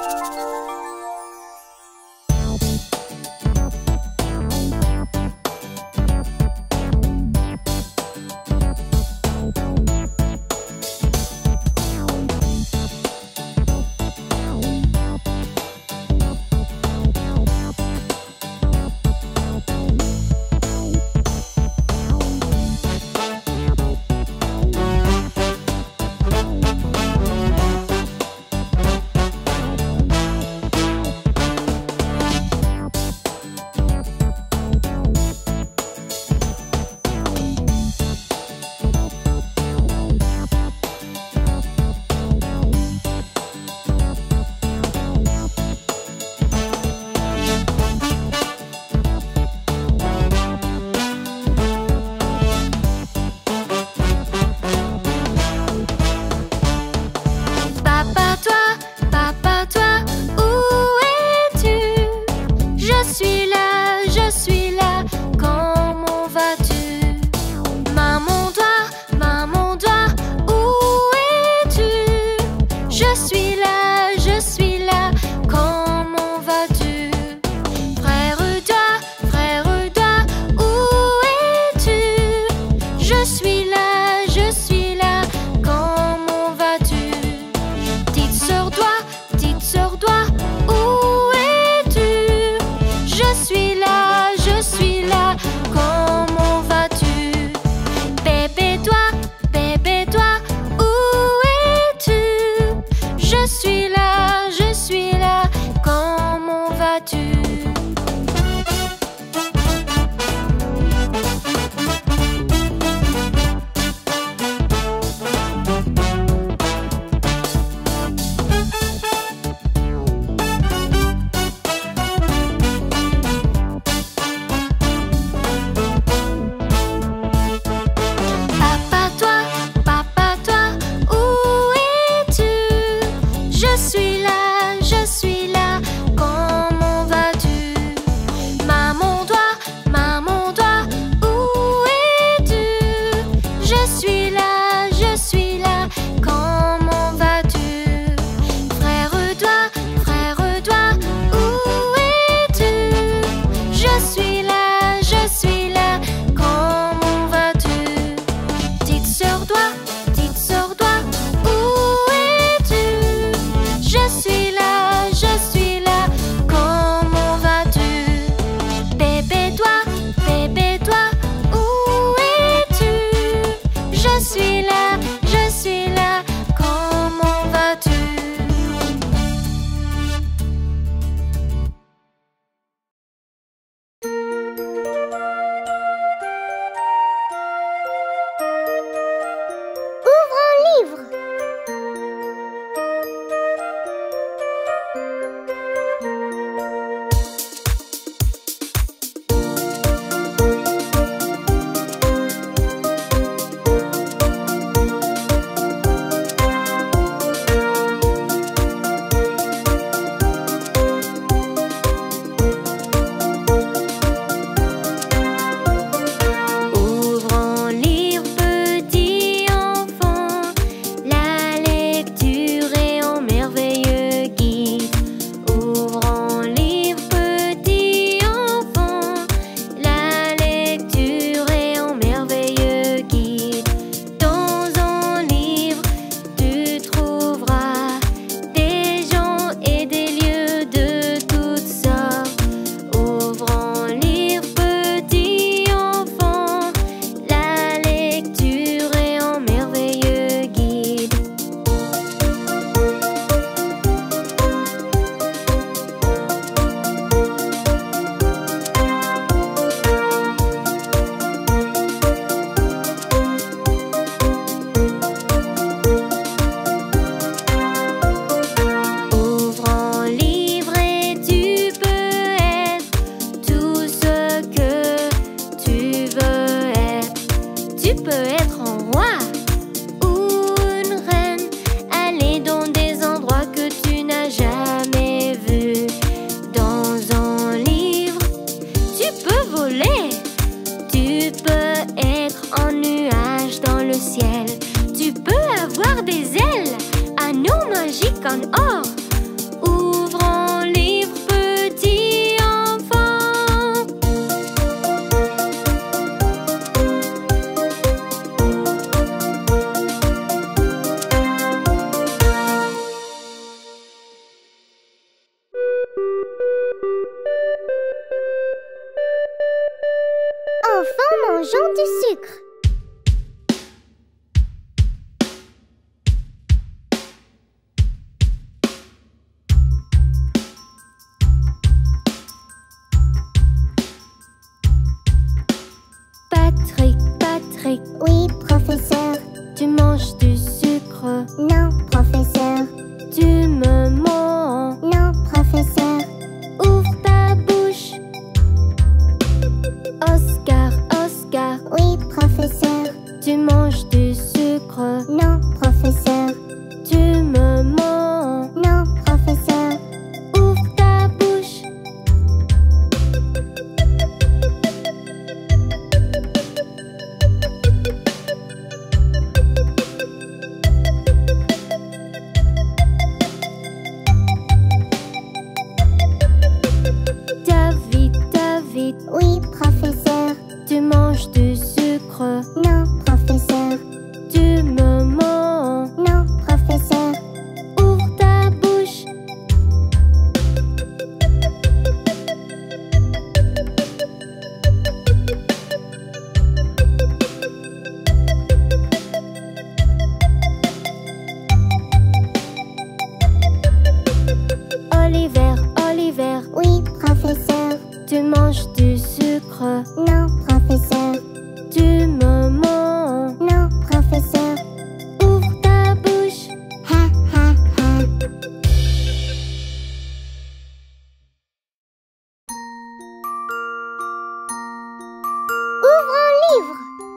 Petite sœur doigt, où es-tu? Je
mangeant du sucre.
Patrick, Patrick,
Oui, professeur.
tu manges du sucre.
Non, professeur.
Tu me mens.
Non, professeur.
Ouvre ta bouche. Oscar, Oscar,
Oui, professeur.
tu manges du sucre.
Non, professeur.
Tu me mens.
Non, professeur.
Ouvre ta bouche. David, David,
Oui, professeur.
tu manges du sucre.
Non, professeur.
Tu me mens.
Non, professeur.
Ouvre ta bouche. Oliver, Oliver,
Oui, professeur.
tu manges du sucre.
Non, professeur.
Tu me mens.
Non, professeur.
Ouvre ta bouche.
Ha, ha, ha. Ouvre un livre.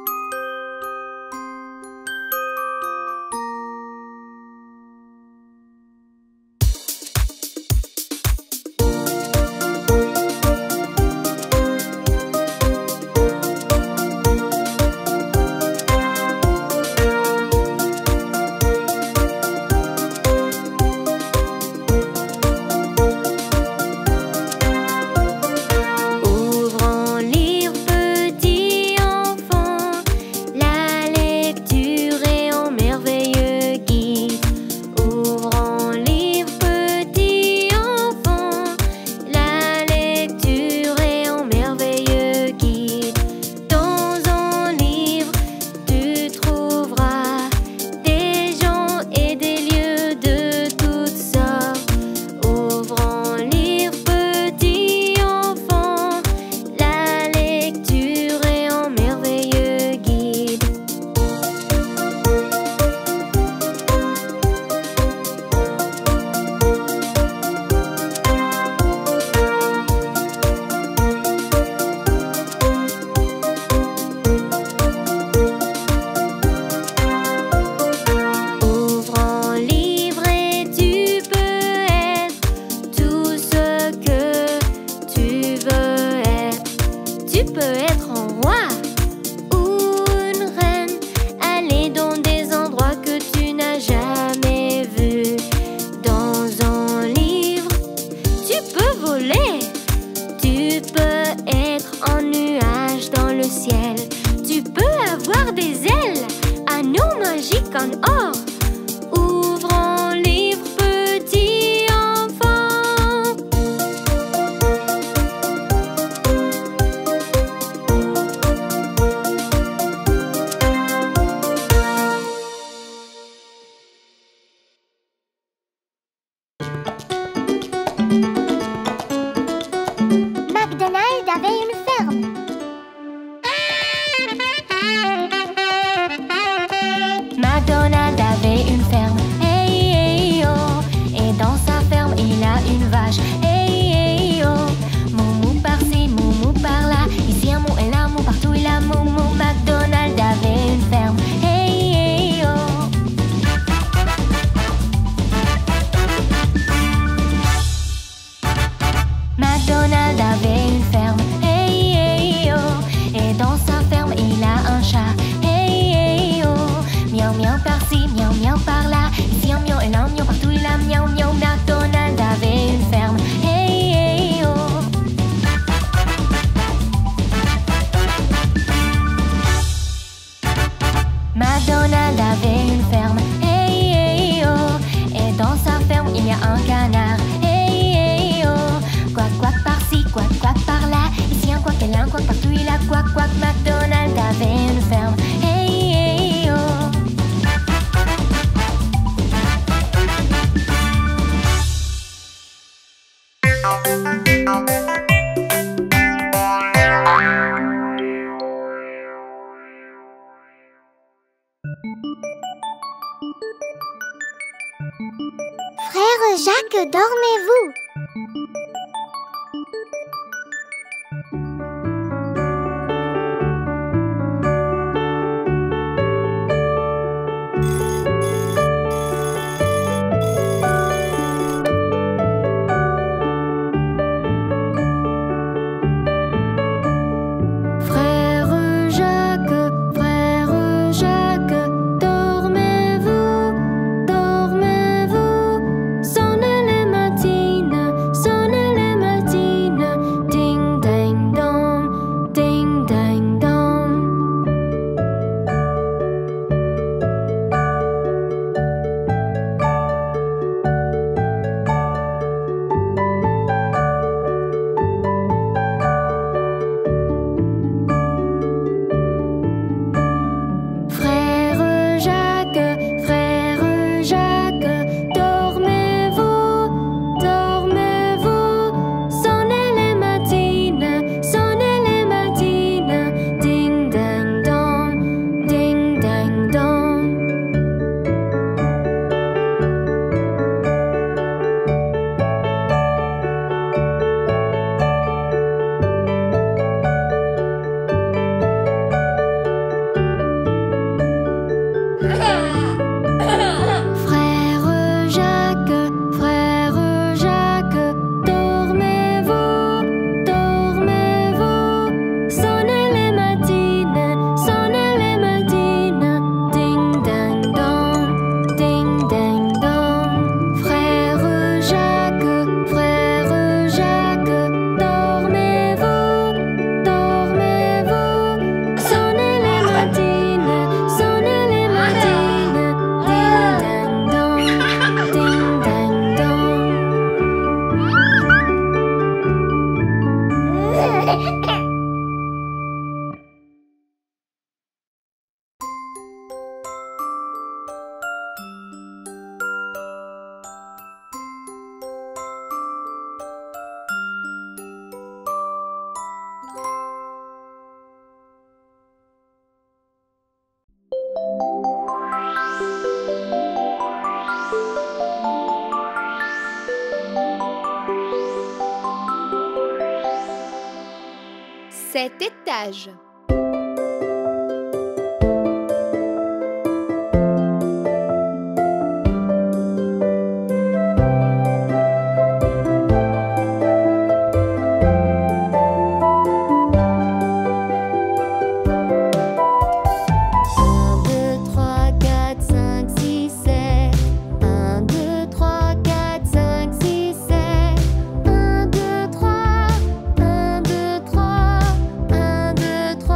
Ouvre un livre, petit enfant. La lecture est un merveilleux guide. Ouvre un livre, petit enfant. La lecture est un merveilleux guide. Dans un livre, tu trouveras des gens et des lieux de toutes sortes. Ouvre un livre, petit enfant. La lecture est un merveilleux guide. Ouvre un livre et tu peux être tout ce que tu veux être. Tu peux être un roi ou une reine, aller dans des endroits que tu n'as jamais vus. Dans un livre, tu peux voler. Tu peux être un nuage dans le ciel. Tu peux avoir des ailes, anneaux magiques en or. Ouvre un livre, petit enfant.
MacDonald avait une ferme.
MacDonald avait une ferme, hey, hey, oh. Et dans sa ferme, il a une vache, hey, hey, oh. Moumou par-ci, moumou par-là, ici un mot et là, mou partout, il a moumou. MacDonald avait une ferme, hey, hey, oh. MacDonald avait une ferme, hey, hey, oh. Et dans sa ferme, il a un chat, hey, hey, oh. Miaou, miaou par-ci, miaou, miaou par-là, ici un miaou et là un miaou partout, il a miaou, miaou. MacDonald avait une ferme, hey, hey, oh. MacDonald avait une ferme, hey, hey, oh. Et dans sa ferme, il y a un canard, hey, hey, oh. Quack, quack par-ci, quack, quack
Frère Jacques, dormez-vous?
Cet étage.
Un, deux, trois,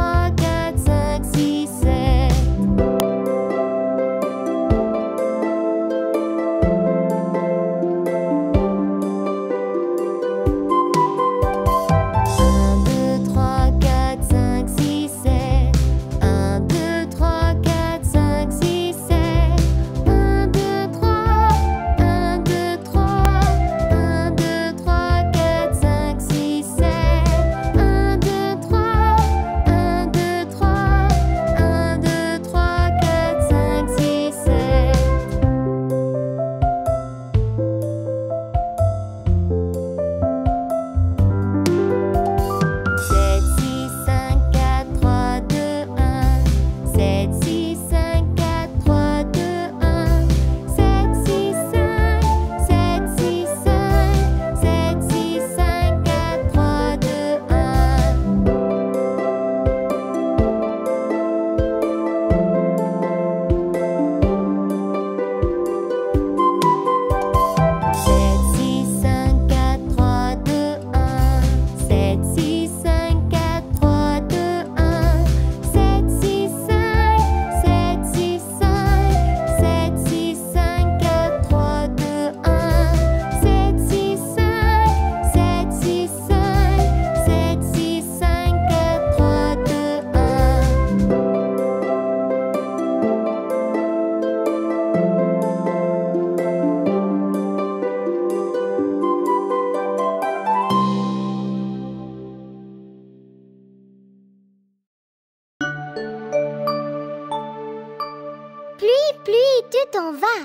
tu t'en vas.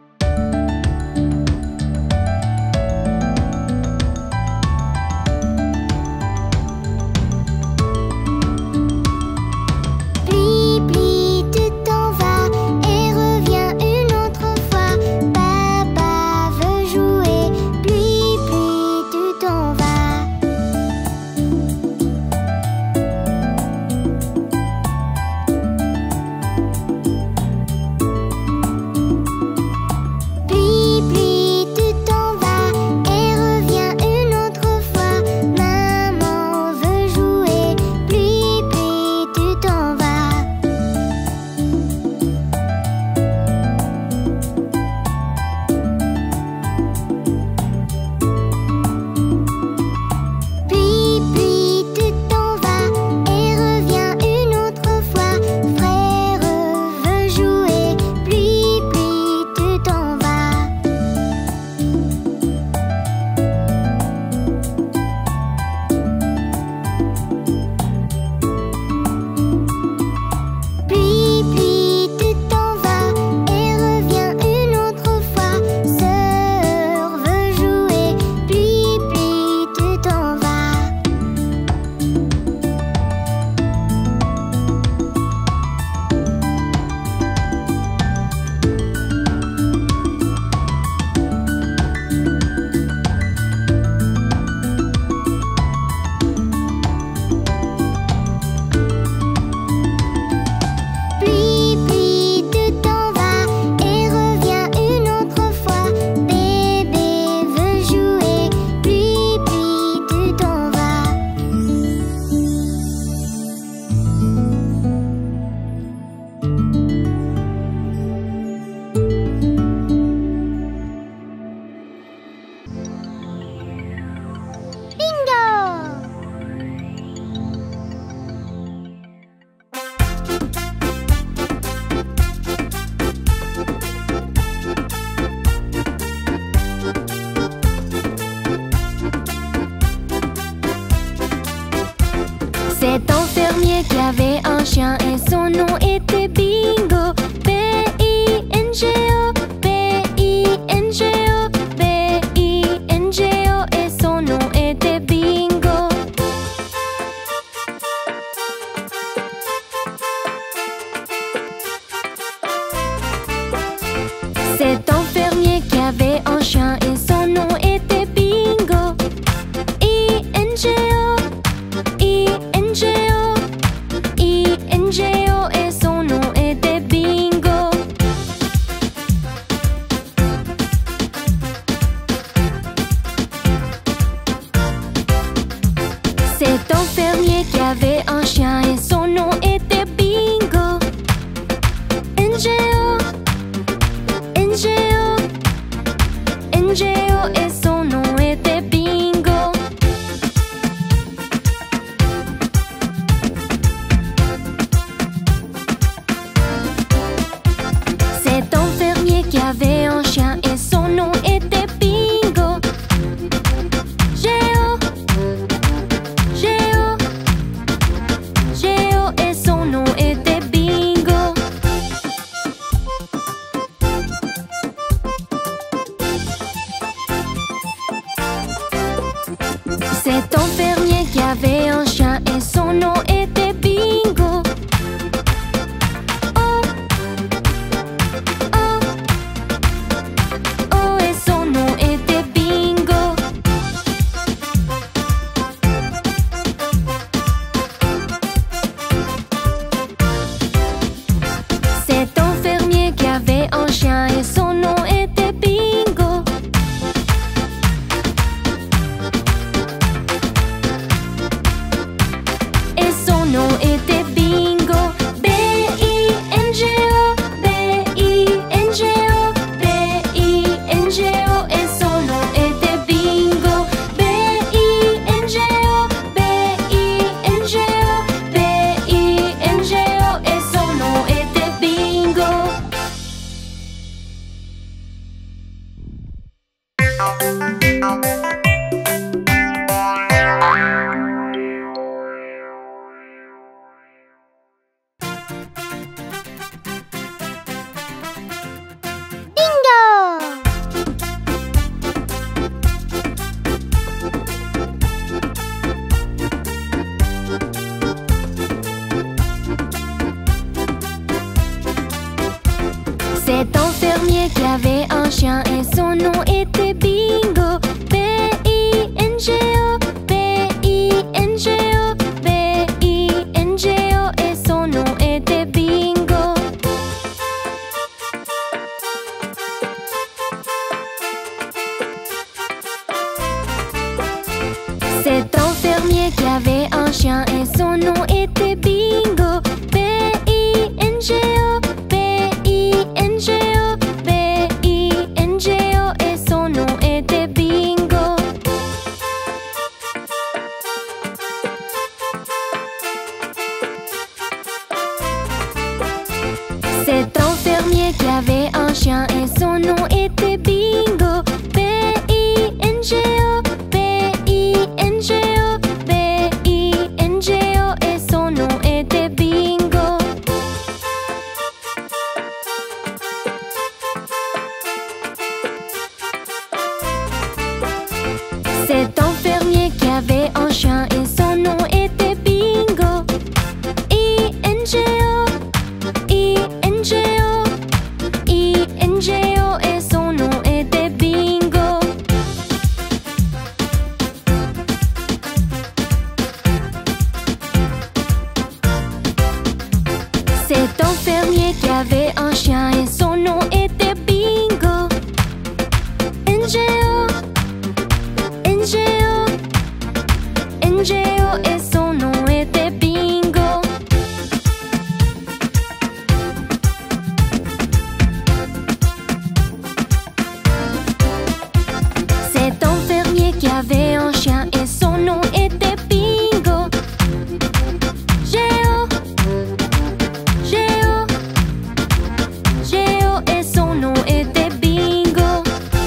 C'est un fermier qui avait un chien et son nom était Bingo. B I N G O, B I N G O, B I N G O et son nom était Bingo. C'est un fermier qui avait un chien et son nom était Bingo. I N G O, I N G O, I N G O et son nom était Bingo. C'est un fermier qui avait un chien et son nom était Bingo. N G O, N G O, N G O et son nom était Bingo. C'est un fermier qui avait un chien et son nom était Bingo. Géo, Géo, Géo et son C'est un fermier qui avait un chien et son nom était Bingo. B I N G O, B I N G O, B I N G O et son nom était Bingo. C'est un fermier qui avait un chien et son nom était Bingo. B I N G O, B I N G O, B I N G O et son nom était Bingo. C'est un fermier qui avait un chien et son nom était Bingo. I N G O, I N G O, I N G O et son nom était Bingo. C'est un fermier qui avait un chien et son nom était Bingo. N G O, N G O, N G O et son nom était Bingo. C'est un fermier qui avait un chien et son nom était Bingo. G O, G O, G O et son nom était Bingo.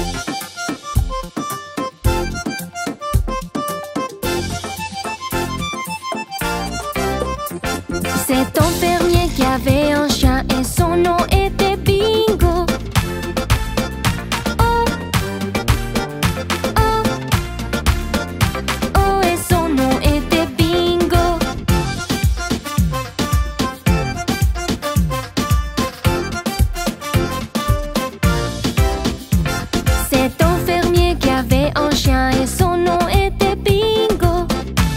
C'est un fermier qui avait un chien et son nom était Bingo. Oh, oh, oh et son nom était Bingo. C'est un fermier qui avait un chien et son nom était Bingo.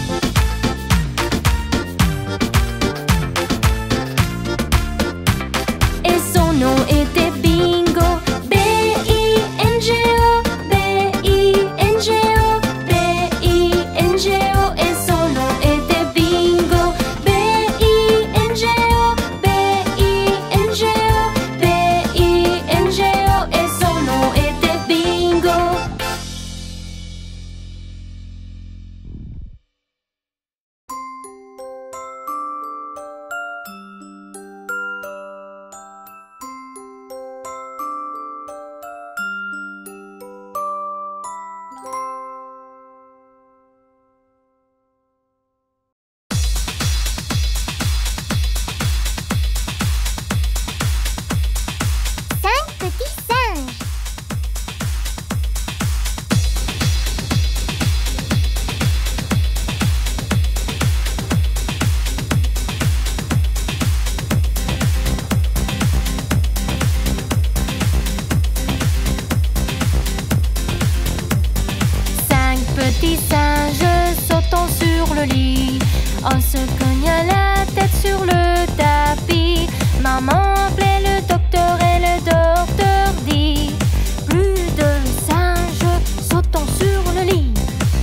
Et son nom était Bingo. B I N G O, B I N G O, B I N G O et son nom était Bingo. B I N G O, B I N G O, B I N G O et son nom était Bingo.
Cinq petits singes.
Cinq petits singes sautant sur le lit, en se cognant la tête sur le tapis. Maman appelait le docteur et le docteur dit: plus de singes sautant sur le lit.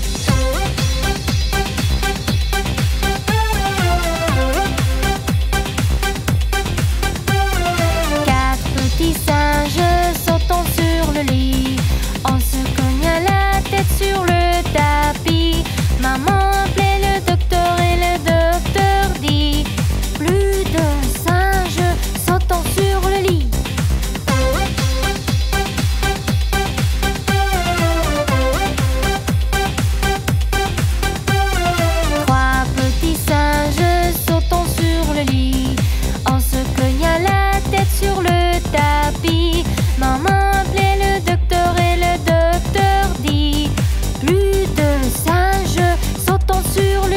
Quatre petits singes sautant sur le lit, en se cognant la tête sur le tapis. Maman appelait le docteur et le docteur dit: plus de singes sautant sur le lit. Trois petits singes sautant sur le lit, en se cognant la tête sur le tapis. Maman appelait le docteur et le docteur dit: plus de singes sautant sur le lit.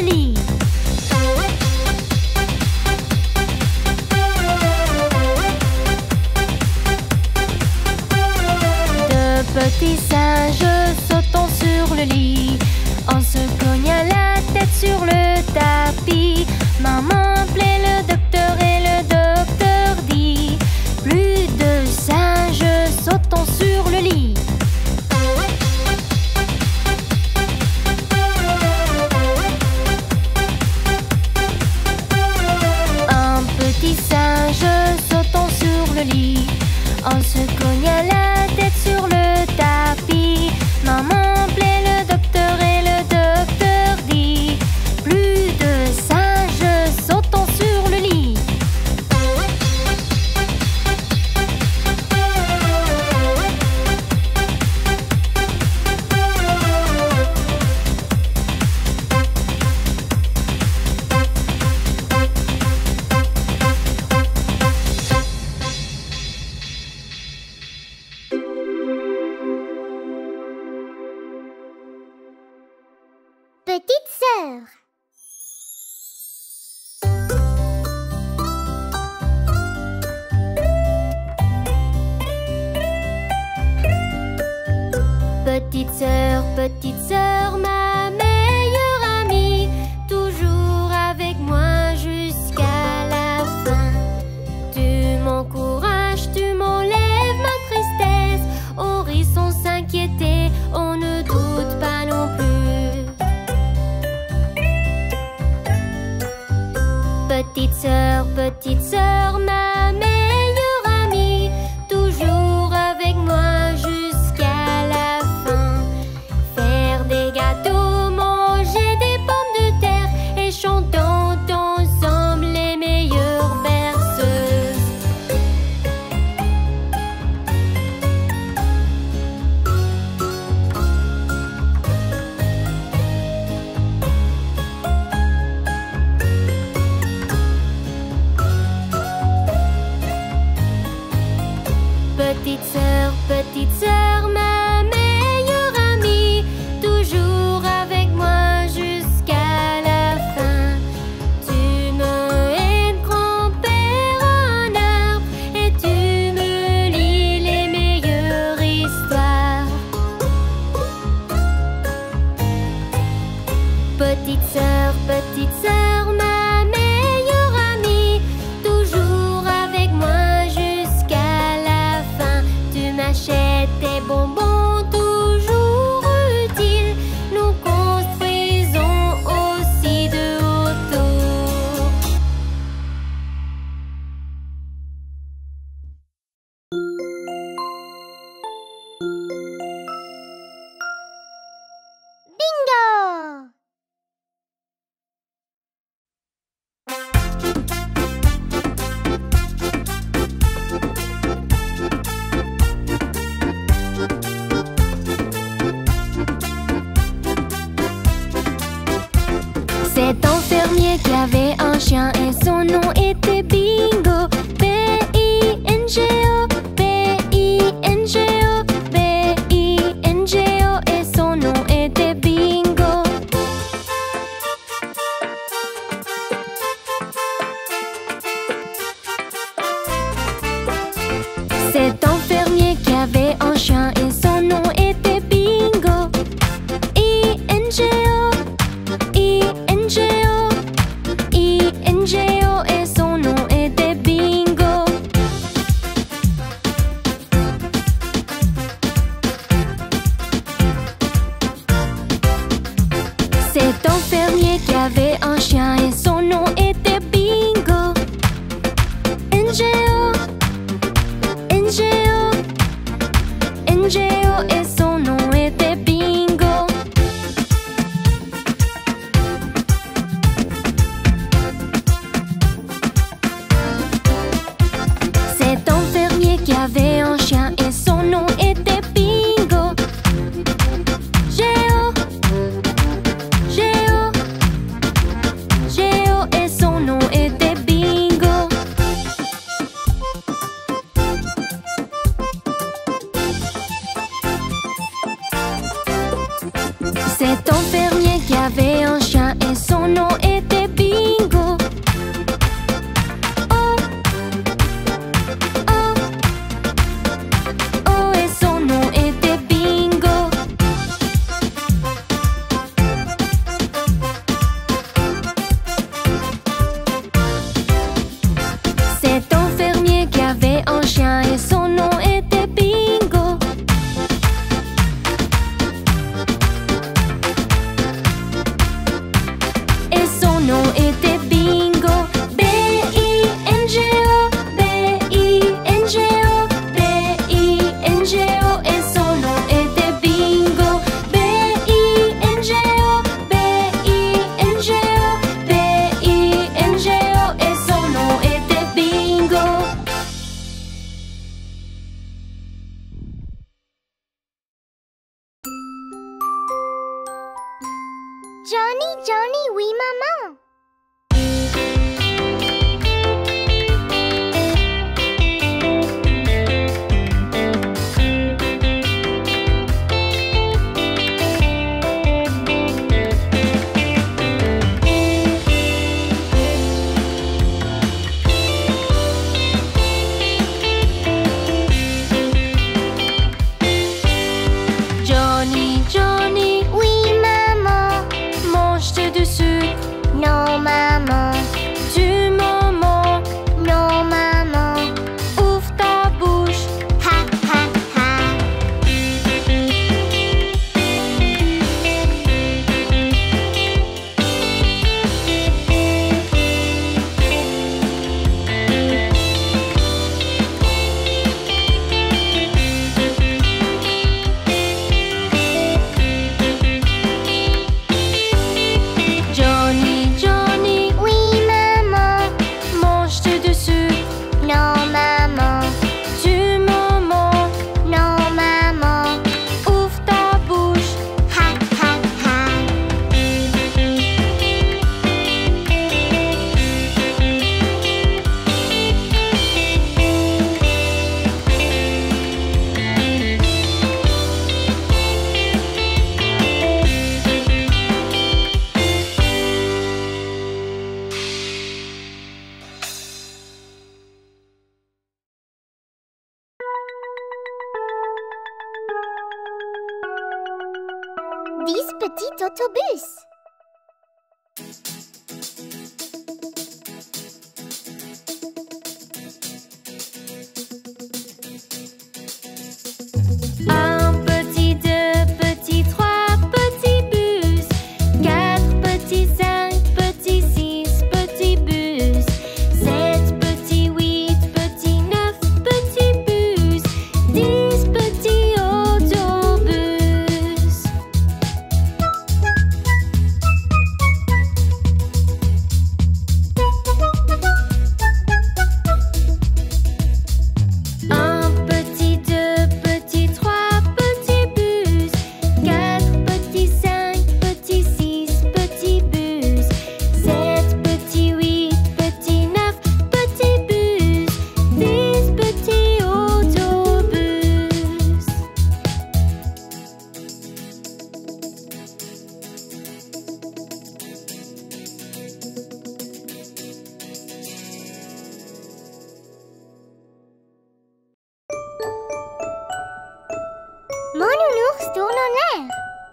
Deux petits singes sautant sur le lit, en se cognant la tête sur le tapis. Maman appelait le docteur et le docteur dit: plus de singes sautant sur le lit.
petite sœur.
Petite sœur, petite sœur, ma meilleure amie, toujours avec moi jusqu'à la fin. Tu m'encourages, tu m'enlèves ma tristesse, on rit sans s'inquiéter, on ne doute pas non plus. Petite sœur, petite sœur, ma meilleure amie, toujours avec moi jusqu'à la fin. Faire des gâteaux, manger des pommes de terre et chantons ensemble les meilleures berceuses. Petite sœur, petite sœur, ma meilleure amie, toujours avec moi jusqu'à la fin. Tu me aides, grand-père, un arbre, et tu me lis les meilleures histoires. Petite sœur, petite sœur, ma meilleure amie, toujours avec moi jusqu'à la fin. Tu m'achètes des bonbons toujours utiles, nous construisons aussi de hauts tours.
Bingo!
Cet enfermier qui avait un chien et son nom était Bingo. B I N G O, B I N G O, B I N G O, et son nom était Bingo. Cet enfermier qui avait un chien et son nom était Bingo. I N G O, I N G O, I N G O, et son nom était Bingo. Cet enfermier qui avait un chien et son nom était Bingo. N G O, N G O, N G O, et son nom était Bingo. Cet enfermier qui avait un chien et son nom était Bingo. G O, G O, G O, et son nom était Bingo. Cet enfermier qui avait un chien et son nom était Bingo. Oh, oh, oh, et son nom était Bingo. Cet enfermier qui avait un chien et son nom était Bingo. Et son nom était Bingo. B I N G O, B I N G O, B I N G O, et son nom était Bingo. B I N G O, B I N G O, B I N G O, et son nom était Bingo.
Johnny, Johnny, oui maman.
Manges-tu du sucre?
Non, maman.
Tu m'en manques?
Non, maman.
Ouvre ta bouche.
Ha, ha, ha.
Johnny, Johnny,
Oui, maman.
manges-tu du sucre?
Non, maman.
Tu m'en manques?
Non, maman.
Ouvre ta bouche.
Ha, ha, ha. Dix petits autobus.
Un petit, deux petits, trois petits bus. Quatre petits, cinq petits, six petits bus. Sept petits, huit petits, neuf petits bus. Dix petits autobus. Un petit, deux petits, trois petits bus. Quatre petits, cinq petits, six petits bus. Sept petits, huit petits, neuf petits bus. Dix petits autobus.
Mon nounours tourne en l'air.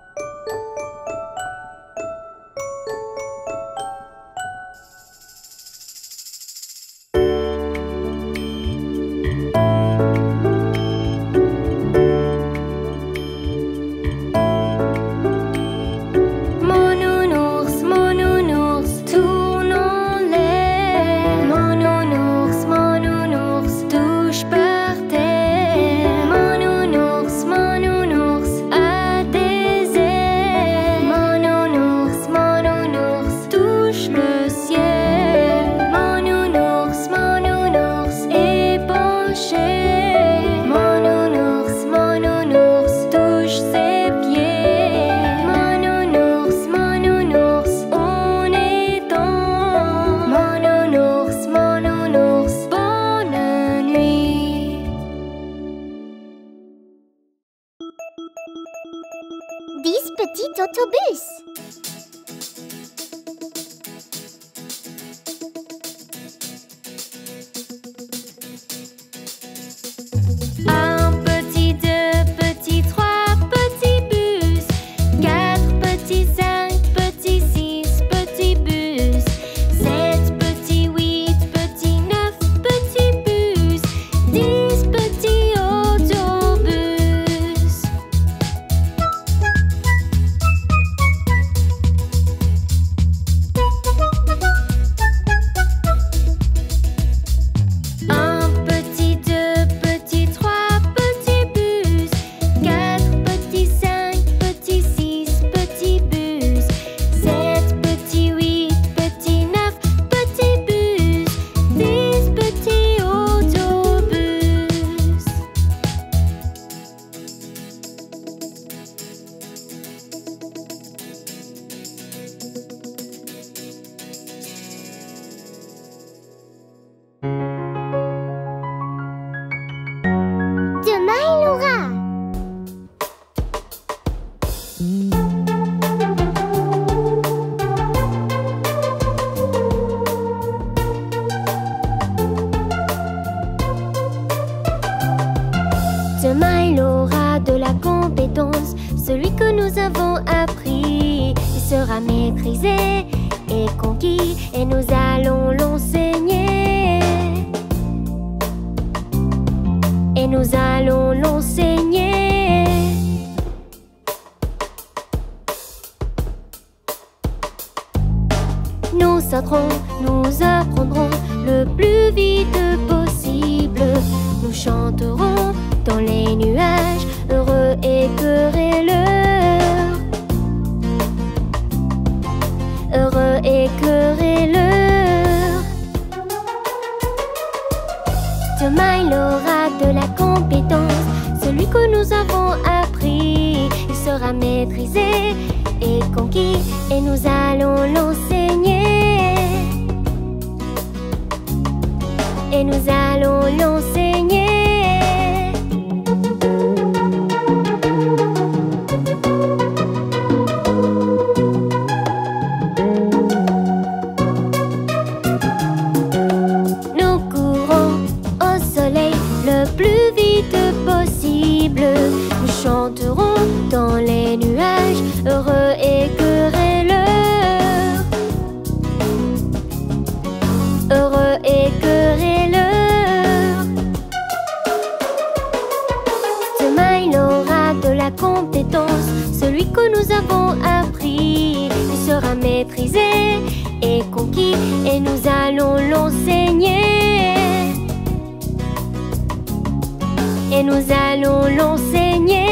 Mon nounours, mon nounours, tourne en l'air. Mon nounours, mon nounours, touche par terre. Mon nounours, mon nounours, a des ailes. Mon nounours, mon nounours, touche le ciel. Mon nounours, mon nounours, est penché. Mon nounours, mon nounours, touche ses pieds. Mon nounours, mon nounours, on est en. Mon nounours, mon nounours, bonne nuit.
Dix petits autobus.
Un petit, deux petits, trois petits bus. Quatre petits, cinq petits, six petits bus. Sept petits, huit petits, neuf petits bus. Dix petits autobus. Un petit, deux petits, trois
sera maîtrisé et conquis, et nous allons l'enseigner. Et nous allons l'enseigner. Nous sauterons, nous apprendrons le plus vite possible. Nous chanterons dans les nuages, heureux et querelleurs. Heureux et querelleurs. Demain il aura de la compétence, celui que nous avons appris. Il sera maîtrisé et conquis, et nous allons l'enseigner. Et nous allons l'enseigner. Nous courons au soleil le plus vite possible. Nous chanterons dans les nuages, heureux et querelleurs. Heureux et querelleurs. Demain il aura de la compétence, celui que nous avons appris. Il sera maîtrisé et conquis, et nous allons l'enseigner. Et nous allons l'enseigner.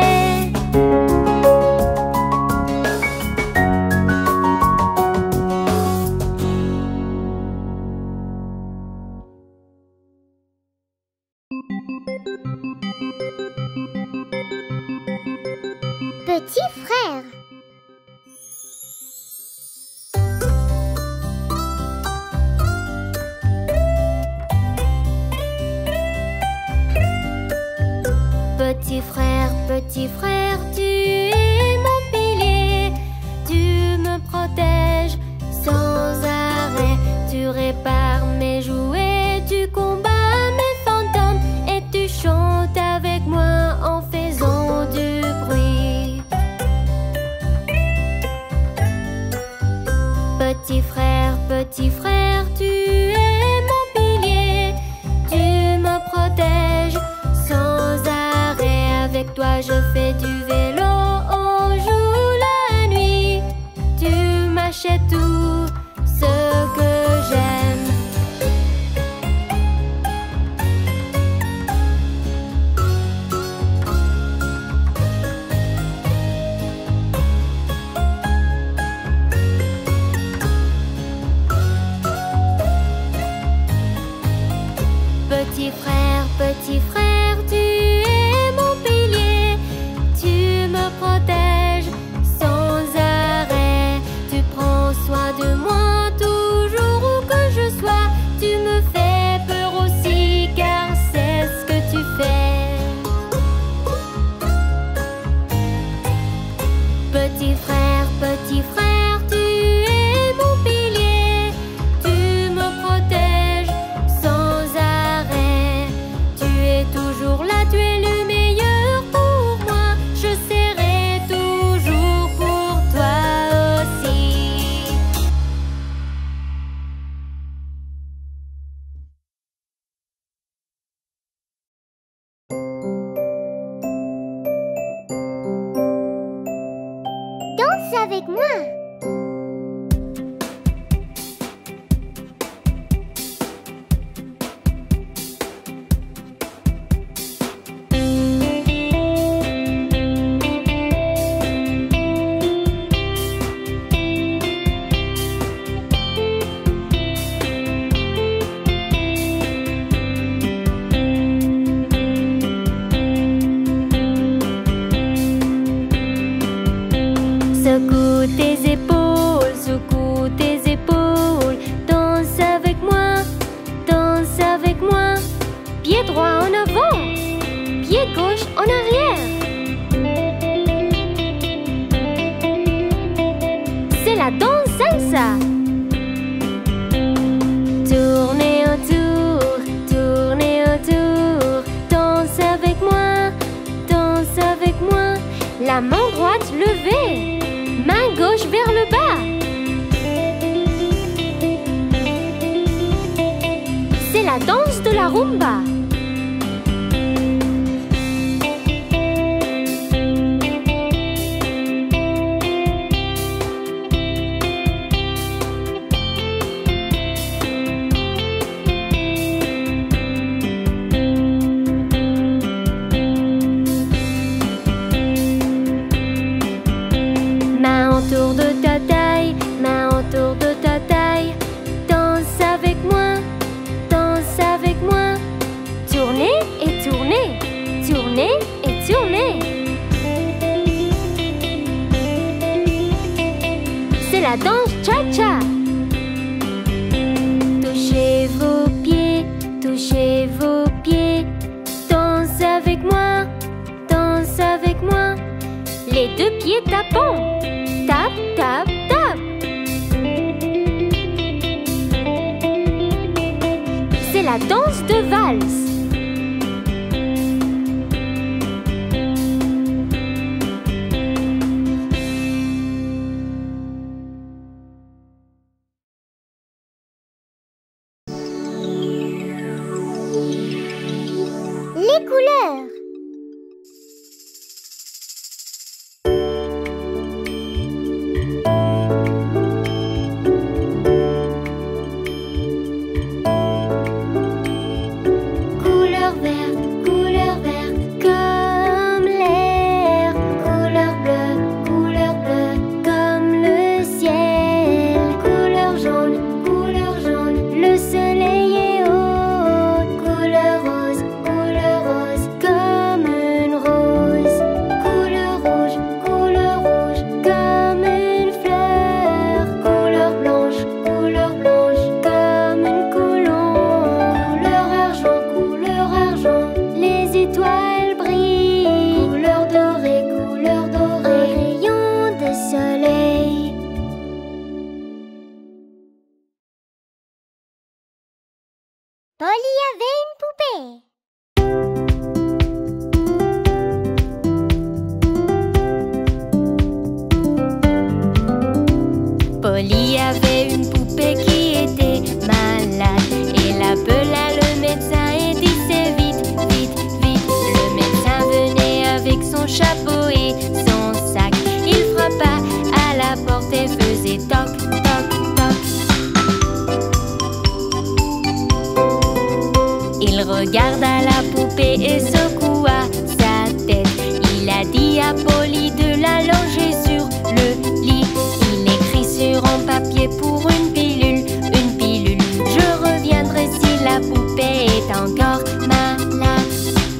Petit frère.
Petit frère, petit frère, tu es mon pilier. Tu me protèges sans arrêt. Tu répares mes jouets, tu combats mes fantômes, et tu chantes avec moi en faisant du bruit. Petit frère, petit frère, tu es mon pilier. Tu me protèges sans arrêt. Avec toi je fais du vélo au jour, la nuit. Tu m'achètes tout ce que j'aime. Petit frère, petit frère, tu es mon pilier. Tu me protèges sans arrêt. Tu prends soin de moi toujours où que je sois. Tu me fais peur aussi car c'est ce que tu fais. Petit frère, petit frère, tu es mon pilier. Tu me protèges sans arrêt. Tu es toujours là, tu es le meilleur pour moi. Je serai toujours pour toi aussi.
Danse avec moi.
Secoue tes épaules, secoue tes épaules. Danse avec moi, danse avec moi. Pied droit en avant, pied gauche en arrière. C'est la danse salsa. Tournez autour, tournez autour. Danse avec moi, danse avec moi. La main droite levée,
Main gauche vers le bas. C'est la danse de la rumba. Main autour de ta taille, main autour de ta taille. Danse avec moi, danse avec moi. Tournez et tournez, tournez et tournez. C'est la danse cha-cha. Touchez vos pieds, touchez vos pieds. Danse avec moi, danse avec moi. Les deux pieds tapant. Tap, tap, tap. C'est la danse de valse.
Les couleurs.
Couleur verte, couleur verte, comme l'air. Couleur bleue, couleur bleue, comme le ciel. Couleur jaune, couleur jaune, le soleil est haut. Couleur rose, couleur rose, comme une rose. Couleur rouge, couleur rouge, comme une fleur. Couleur blanche, couleur blanche, comme une colombe. Couleur argent, couleur argent, les étoiles brillent. Couleur dorée, couleur dorée, rayon de soleil.
Polly avait une poupée.
Polly avait une poupée qui était malade. Elle appela le médecin et disait vite, vite, vite. Le médecin venait avec son chapeau et son sac. Il frappa à la porte et faisait toc, toc, toc. Il regarda la poupée et secoua sa tête. Il a dit à Polly de la loger sur le lit. Il écrit sur un papier pour une pilule, une pilule. Je reviendrai si la poupée est encore malade.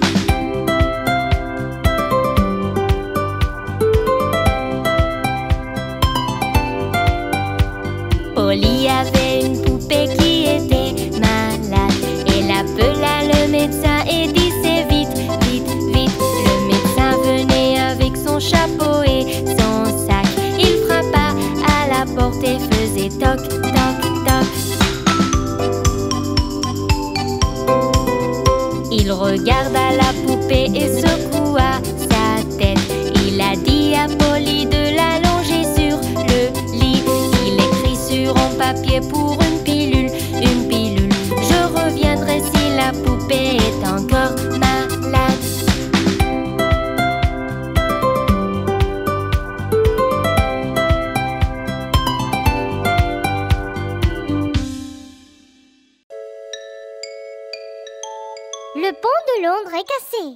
Polly avait une poupée qui était malade. Elle appela le médecin et disait vite, vite, vite. Le médecin venait avec son chapeau et son sac. Il frappa à la porte et faisait toc, toc, toc. Il regarda la poupée et secoua sa tête. Il a dit à Polly de la loger sur le lit. Il écrit sur un papier pour une pilule, une pilule. Je reviendrai si la poupée est encore malade.
Le pont de Londres est cassé.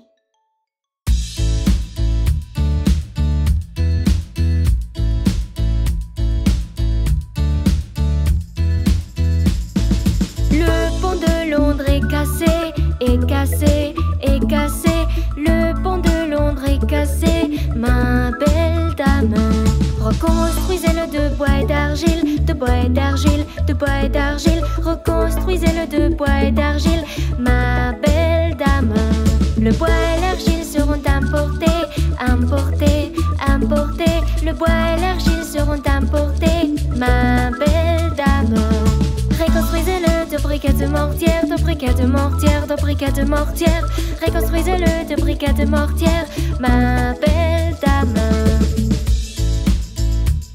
Le pont de Londres est cassé, est cassé, est cassé. Le pont de Londres est cassé, ma belle dame. Reconstruisez-le de bois et d'argile, de bois et d'argile, de bois et d'argile. Reconstruisez-le de bois et d'argile, ma belle dame. Le bois et l'argile seront importés, importés, importés. Le bois et l'argile seront importés, ma belle dame. Reconstruisez-le de briquettes de mortière, de briquettes de mortière, de briquettes de mortière. Reconstruisez-le de briquettes de mortière, ma belle dame.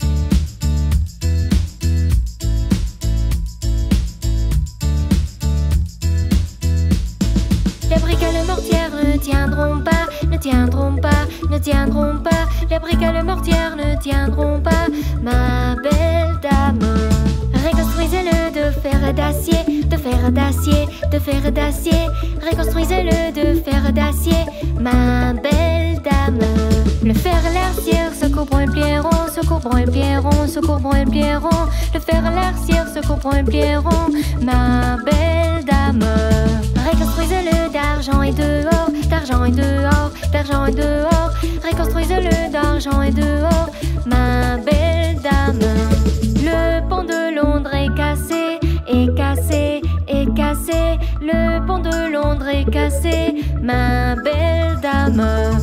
ne tiendront pas, ne tiendront pas. Les briques et les mortières ne tiendront pas, ma belle dame. Reconstruisez-le de fer et d'acier, de fer et d'acier, de fer et d'acier. Reconstruisez-le de fer et d'acier, ma belle dame. Le fer et l'arcière se couvront et plieront, se couvront et plieront, se couvront et plieront. Le fer et l'arcière se couvront et plieront, ma belle dame. Reconstruisez-le d'argent et dehors, d'argent et dehors, d'argent et dehors. Reconstruisez-le d'argent et dehors, ma belle dame. Le pont de Londres est cassé, est cassé, est cassé. Le pont de Londres est cassé, ma belle dame.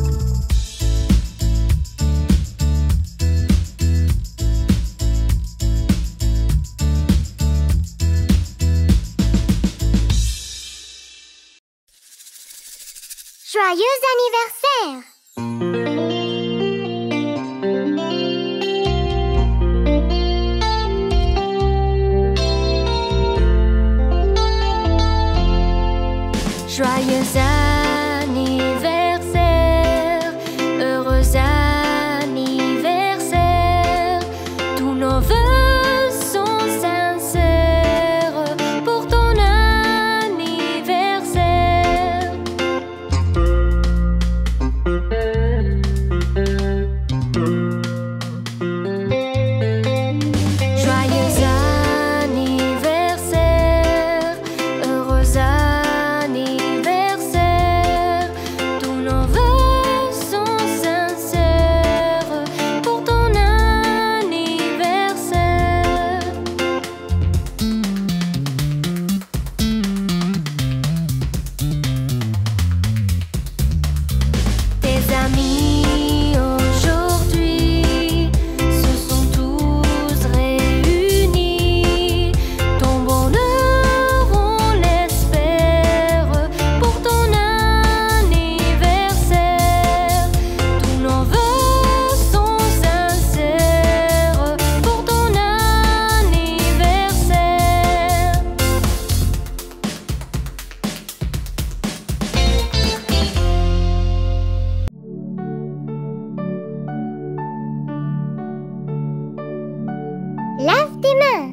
Joyeux anniversaire!
Joyeux anniversaire, heureux anniversaire. Tous nos vœux sont sincères pour ton anniversaire. Joyeux anniversaire, heureux anniversaire. Tous nos vœux sont sincères pour ton anniversaire. Tes amis aujourd'hui se sont tous réunis. Ton bonheur, on l'espère pour ton anniversaire. Tous nos vœux sont sincères pour ton anniversaire.
Lave tes mains.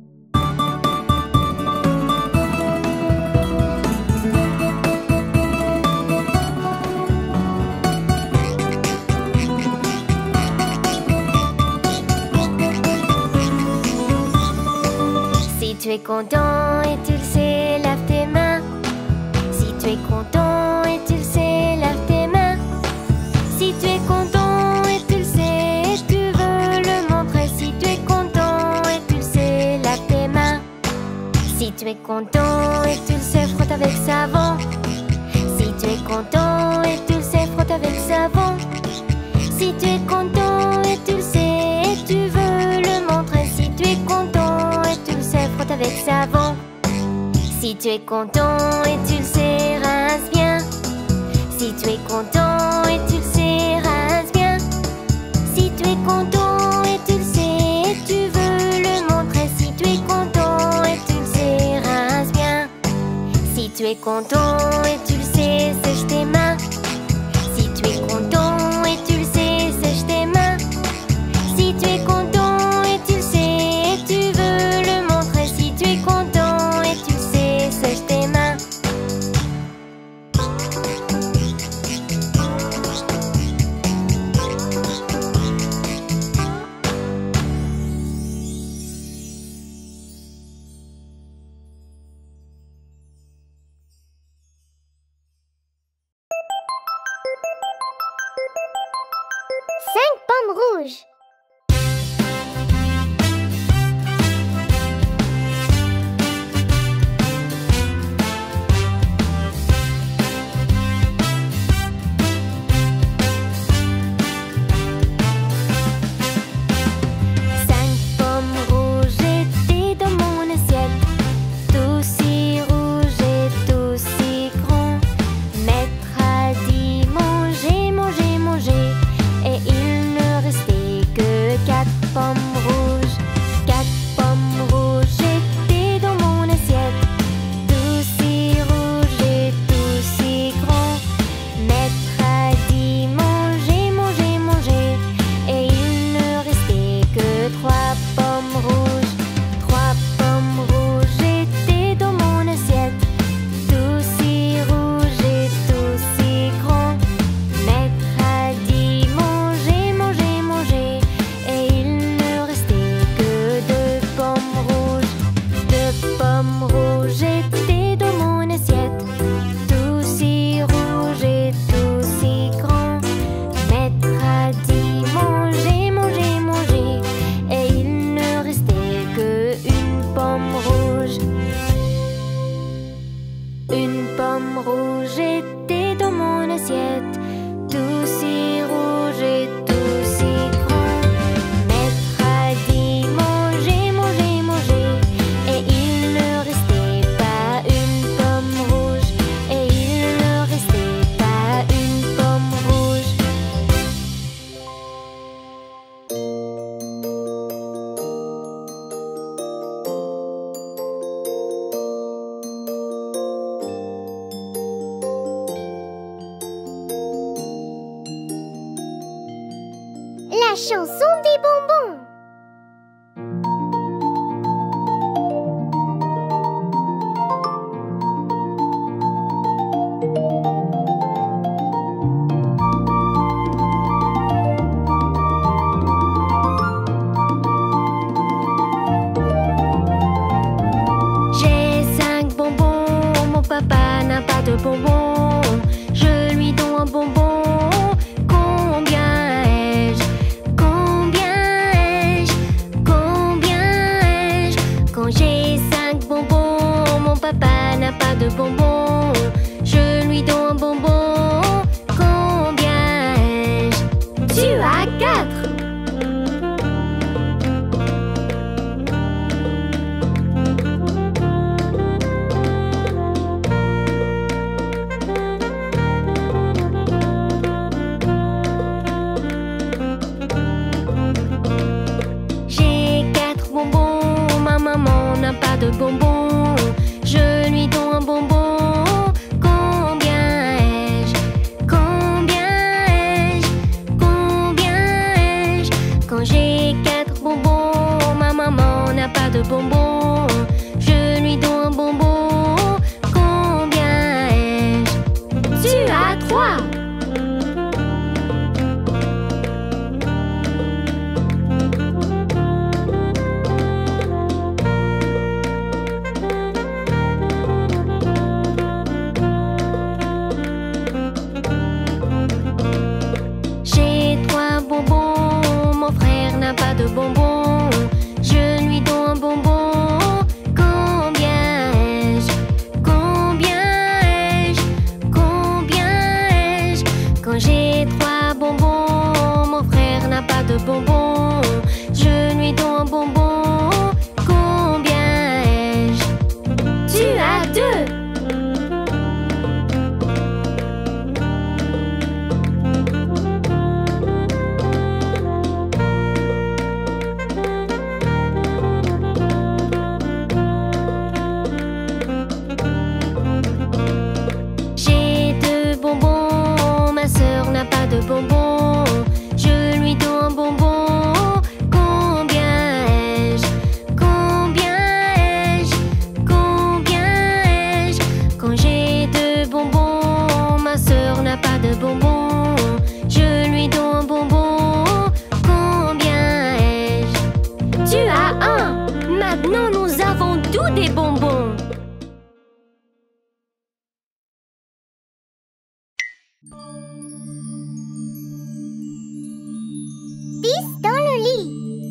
Si tu es content et tu le sais, lave tes mains. Si tu es content et tu le sais, lave tes mains. Si tu es content et tu le sais, et tu veux le montrer. Si tu es content et tu le sais, lave tes mains. Si tu es content et tu le sais, frotte avec savon. Si tu es content et tu le sais, frotte avec savon. Si tu es content et tu le sais, et tu veux le montrer. Si tu es content et tu le sais, frotte avec savon. Si tu es content et tu le sais, rince bien. Si tu es content et tu le sais, rince bien. Si tu es content et tu le sais, et tu veux le montrer. Si tu es content et tu le sais, rince bien. Si tu es content et tu le sais, sèche tes mains. Si tu es content et tu le sais, sèche tes mains. Si tu es content et tu le sais, et tu veux le montrer. Si tu es content et tu le sais, sèche tes mains.
Cinq pommes rouges.
Cinq pommes rouges étaient dans mon assiette, tout si rouge et tout si grand. Maître a dit manger, manger, manger, et il ne restait
la chanson des bonbons.
J'ai cinq bonbons, mon papa n'a pas de bonbons. Je lui donne un bonbon. Combien ai-je? Combien ai-je? Combien ai-je? Quand j'ai cinq bonbons, mon papa n'a pas de bonbons. Je lui donne un bonbon. Combien ai-je? Tu as quatre. Pas de bonbons, je lui donne un bonbon. Combien ai-je? Combien ai-je? Combien ai-je? Quand j'ai quatre bonbons, ma maman n'a pas de bonbons. Je lui donne un bonbon. Combien ai-je? Tu as trois. Pas de bonbons, je lui donne un bonbon. Combien ai-je? Combien ai-je? Combien ai-je? Quand j'ai trois bonbons, mon frère n'a pas de bonbons. Je lui donne un bonbon. Combien ai-je? Tu as deux. Pas de bonbons, je lui donne un bonbon. Combien ai-je? Combien ai-je? Combien ai-je? Quand j'ai deux bonbons, ma sœur n'a pas de bonbons. Je lui donne un bonbon. Combien ai-je? Tu as un. Maintenant nous avons tous des bonbons.
Dix dans le lit.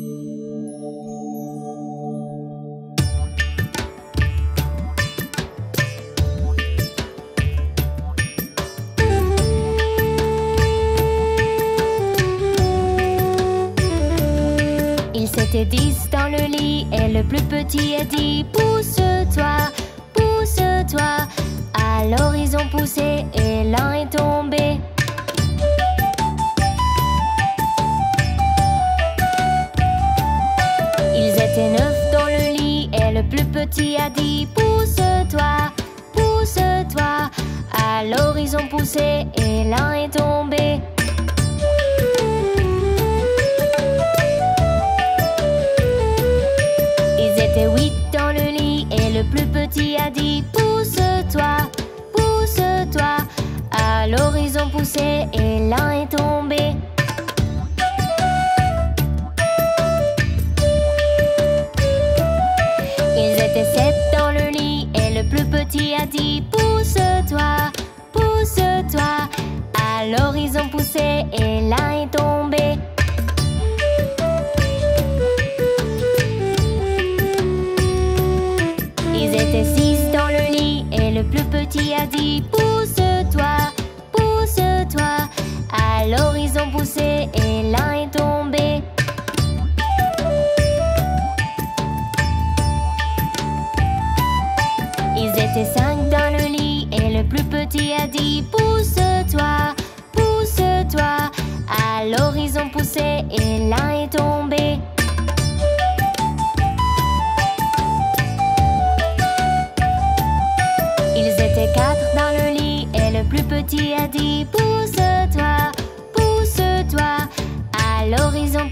Ils étaient dix dans le lit et le plus petit a dit: pousse-toi, pousse-toi. Alors ils ont poussé et l'un est tombé. Ils étaient neuf dans le lit et le plus petit a dit: pousse-toi, pousse-toi. Alors ils ont poussé et l'un est tombé. Ils étaient huit dans le lit et le plus petit a dit: pousse-toi, pousse-toi. Alors ils ont poussé et l'un est tombé. Ils étaient sept dans le lit et le plus petit a dit: pousse-toi, pousse-toi. Alors ils ont poussé et l'un est tombé. Ils étaient six dans le lit et le plus petit a dit: pousse-toi, pousse-toi. Alors ils ont poussé et l'un est tombé. Ils étaient cinq dans le lit et le plus petit a dit: pousse-toi, pousse-toi. Alors ils ont poussé et l'un est tombé. Ils étaient quatre dans le lit et le plus petit a dit: pousse-toi, pousse-toi. Alors ils ont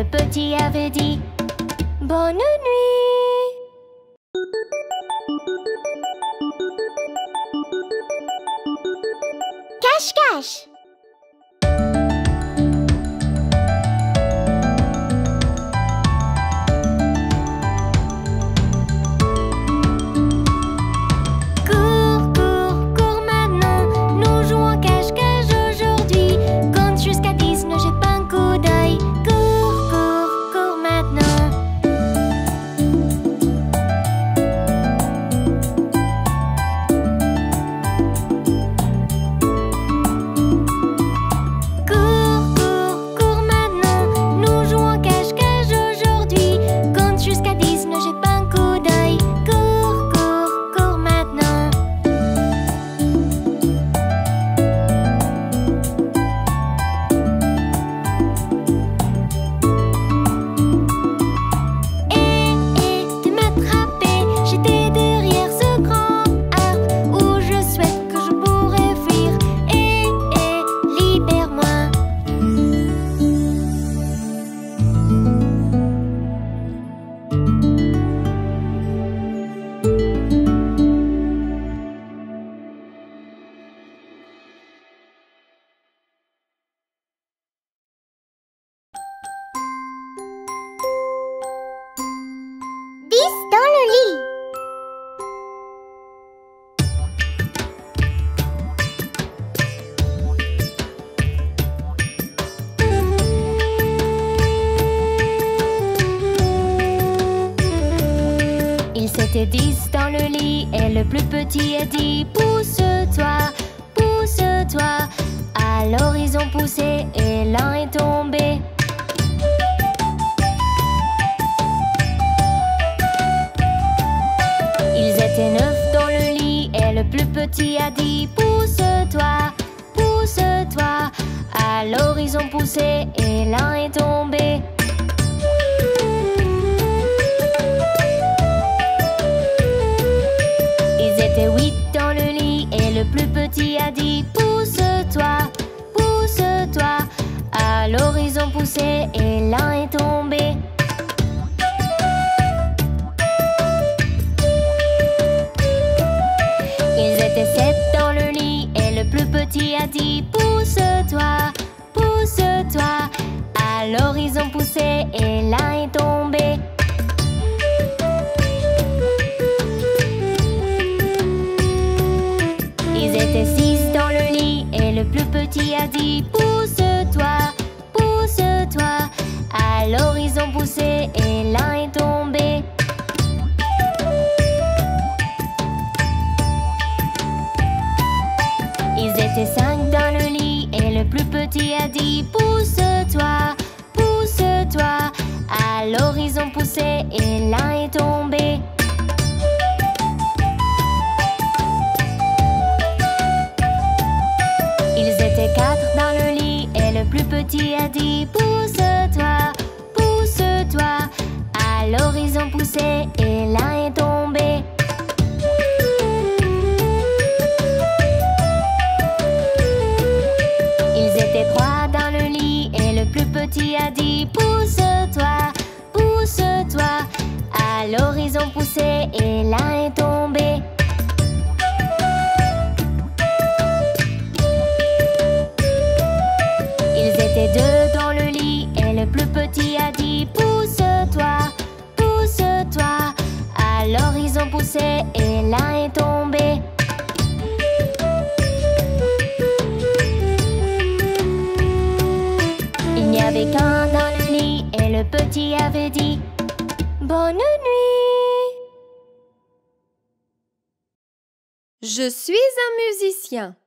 petit avait dit bonne nuit.
Cache-cache.
Cours, cours, cours maintenant. Nous jouons cache-cache aujourd'hui. Compte jusqu'à dix, ne jette pas un coup d'œil. Cours, cours, cours maintenant. Cours, cours, cours maintenant. Nous jouons cache-cache aujourd'hui. Compte jusqu'à dix, ne jette pas un coup d'œil. Cours, cours, cours maintenant. Eh, eh, tu m'as attrapé. J'étais derrière ce grand arbre où je souhaite que je pourrais fuir. Eh, eh, libère-moi.
Dix dans le lit.
Ils étaient dix dans le lit et le plus petit a dit pousse-toi, pousse-toi. Alors ils ont poussé et l'un est tombé. Ils étaient neuf dans le lit et le plus petit a dit pousse-toi, pousse-toi. Alors ils ont poussé et l'un est tombé. Ils étaient huit dans le lit et le plus petit a dit pousse-toi, pousse-toi. Alors ils ont poussé et l'un est tombé. Ils étaient sept dans le lit et le plus petit a dit pousse-toi, pousse-toi. Alors ils ont poussé et l'un est tombé. Ils étaient six dans le lit et le plus petit a dit pousse-toi, pousse-toi. Alors ils ont poussé et l'un est tombé. Ils étaient cinq dans le lit et le plus petit a dit pousse-toi, pousse-toi. Alors ils ont poussé et l'un est tombé. Ils étaient quatre dans le lit et le plus petit a dit pousse-toi, pousse-toi. Alors ils ont poussé et l'un est tombé. Ils étaient trois dans le lit et le plus petit a dit pousse-toi, pousse-toi. Alors ils ont poussé et l'un est tombé. Ils étaient deux dans le lit et le plus petit a dit pousse-toi, pousse-toi. Alors ils ont poussé et l'un est tombé. Il n'y avait qu'un dans le lit et le petit avait dit bonne nuit.
Je suis un musicien.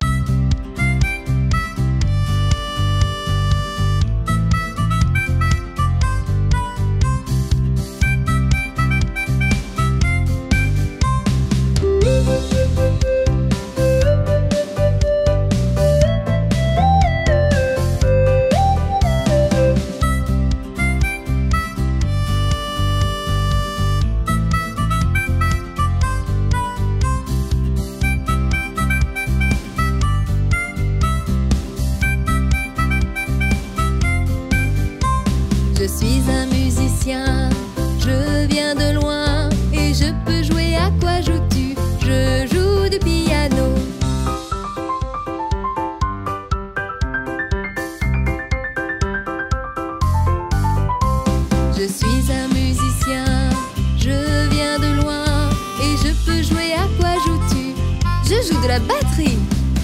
Je joue de la batterie.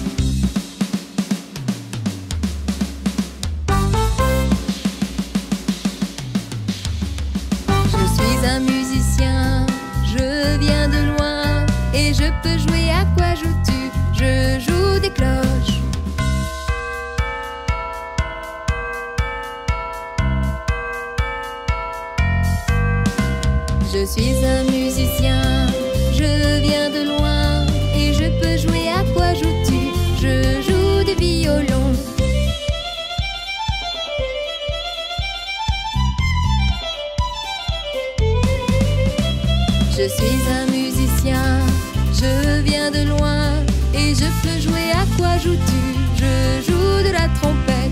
Je suis un musicien, je viens de loin et je peux jouer. À quoi joues-tu? Je joue des cloches. Je suis un musicien, je viens de loin et je peux jouer. À quoi joues-tu? Je joue du violon. Je suis un musicien, je viens de loin et je peux jouer. À quoi joues-tu? Je joue de la trompette.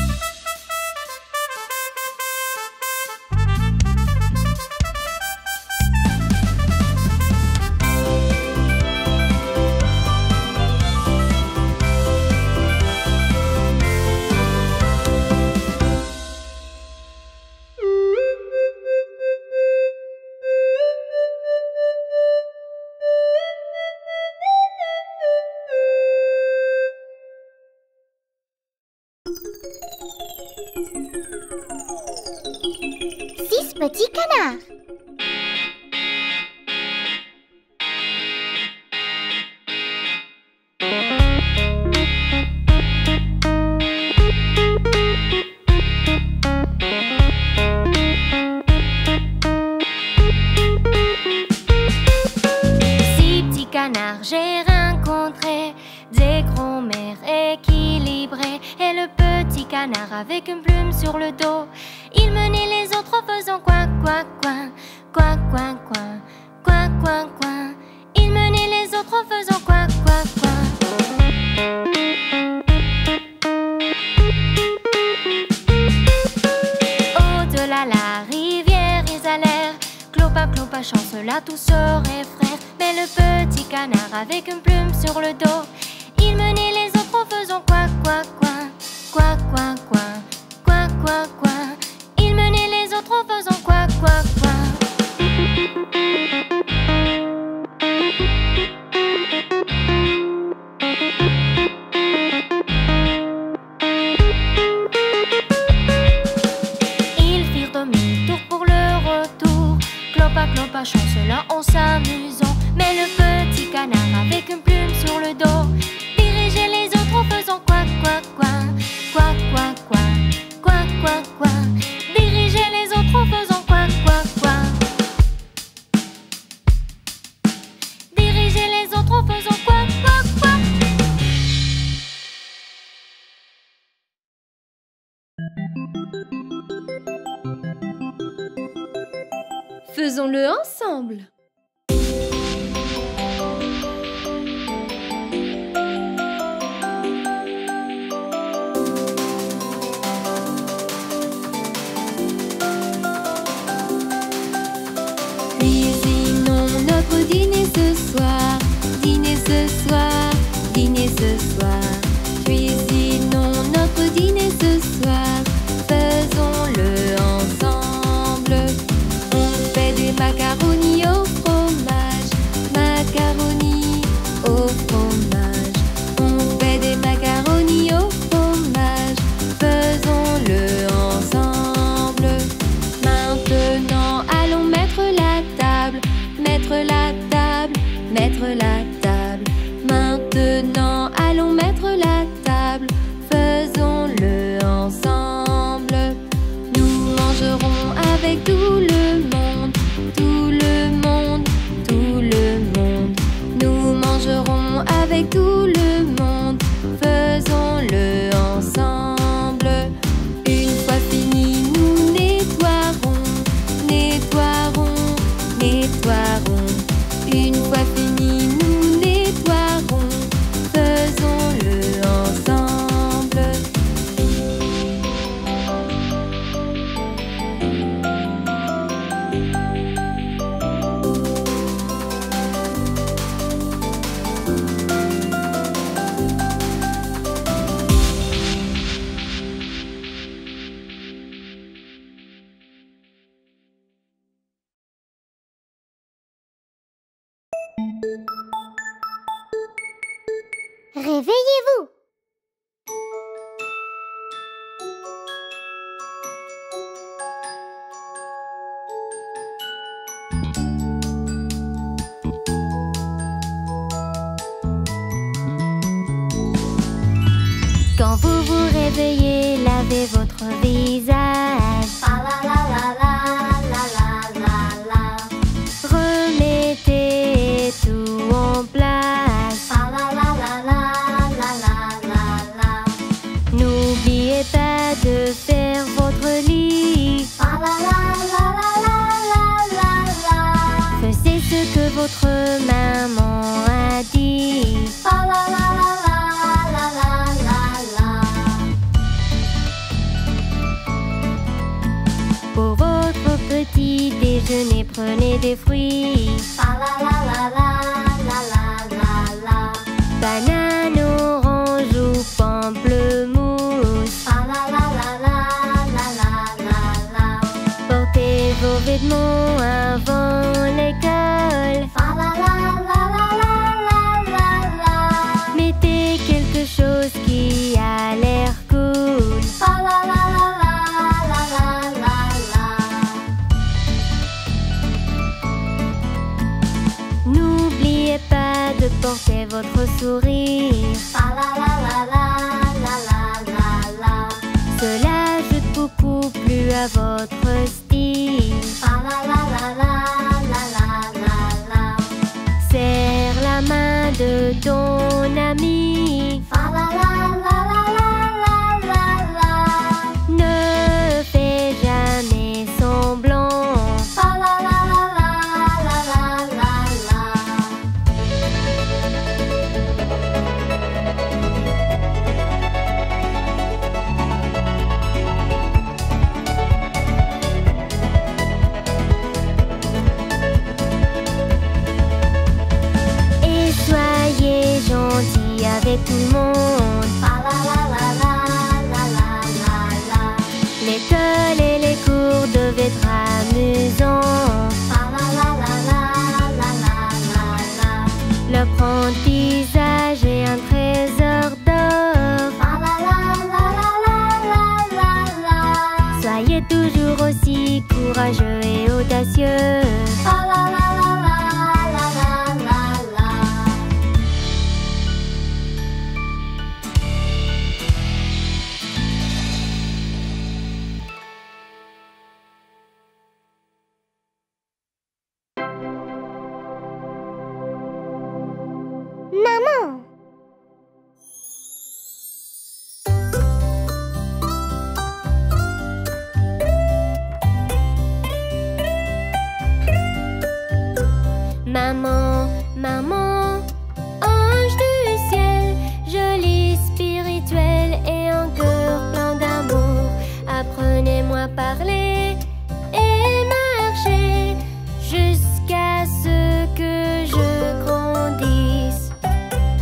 Six petits canards.
Six petits canards, j'ai rencontré des grands-mères équilibrées et le petit canard avec une plume sur le dos. Il menait les autres en faisant coin, coin, coin, coin, coin, coin, coin, coin, coin. Il menait les autres en faisant coin, coin, coin. Au-delà la rivière, ils allèrent. Clopa, clopa, chancela, tous sœurs et frères. Mais le petit canard avec une plume sur le dos, il menait les autres en faisant coin, coin, coin, coin, coin, coin, coin, coin, coin. Il menait les autres en faisant coin, coin, coin. Ils firent demi-tour pour le retour. Clopa, clopa, chancela en s'amusant. Mais le petit canard avec une plume sur le dos dirigeait les autres en faisant coin, coin, coin, coin, coin, coin, coin, coin, coin. Dirigeait les autres en faisant coin, coin, coin. Dirigeait les autres en faisant coin, coin, coin.
Faisons-le ensemble. Cuisinons notre dîner ce soir, dîner ce soir, dîner ce soir. Cuisinons notre dîner ce soir, faisons-le ensemble. On fait des macaronis au fromage, macaronis au fromage. On fait des macaronis au fromage, faisons-le ensemble. Maintenant allons mettre la table, mettre la table, mettre la table. Maintenant allons mettre la table, faisons-le ensemble. Nous mangerons avec tout le monde, tout le monde, tout le monde. Nous mangerons avec tout le monde, faisons-le ensemble. Une fois fini, nous nettoierons, nettoierons, nettoierons. Une fois fini, nous nettoierons, faisons-le ensemble.
Réveillez-vous!
Quand vous vous réveillez, lavez votre visage.
La la la la la la la la la.
Remettez tout en place.
La la la la la la la la la.
N'oubliez pas de faire votre lit.
La la la la la la la la.
Faisiez ce que votre maman a dit.
La la la la la la la la la.
Pour votre petit déjeuner, prenez des fruits.
La la la la la la la la.
Banane, orange ou pamplemousse.
La la la la la la la la.
Portez vos vêtements avant l'école.
La la la la la la la la.
Mettez quelque chose qui a l'air cool.
La la la la la la la la.
N'oubliez pas de porter votre sourire.
La la la la la la la la.
Cela ajoute beaucoup plus à votre style.
La la la la la la la la.
Serre la main de ton ami.
La la la la la la la la.
Ne fais jamais semblant.
La la la la la la la la.
Et soyez gentils avec tout le monde.
La la la la la la la la la.
L'école et les cours devaient être amusants.
La la la la la la la la la.
L'apprentissage est un trésor d'or.
La la la la la la la la.
Soyez toujours aussi courageux et audacieux.
La la la la la la la la la.
Maman!
Maman, maman, ange du ciel, jolie spirituelle et un cœur plein d'amour. Apprenez-moi à parler et marcher jusqu'à ce que je grandisse.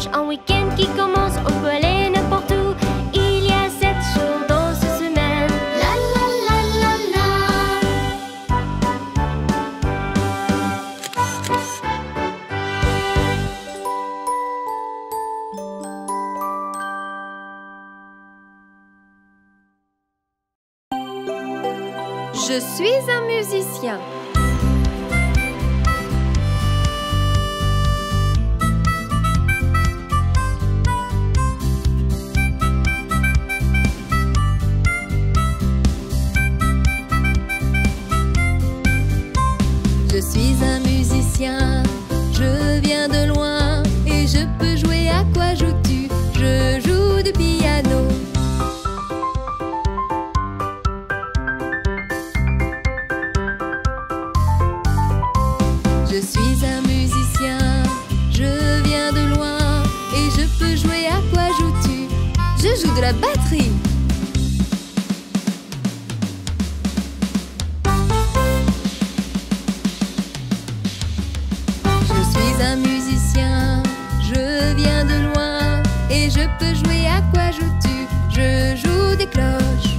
dimanche, un week-end qui commence, on peut aller n'importe où. Il y a sept jours dans cette semaine.
La la la la la.
Je suis un musicien. Je suis un musicien, je viens de loin et je peux jouer. À quoi joues-tu? Je joue du piano. Je suis un musicien, je viens de loin et je peux jouer. À quoi joues-tu? Je joue de la batterie. Je suis un musicien, je viens de loin et je peux jouer. À quoi joues-tu? Je joue des cloches.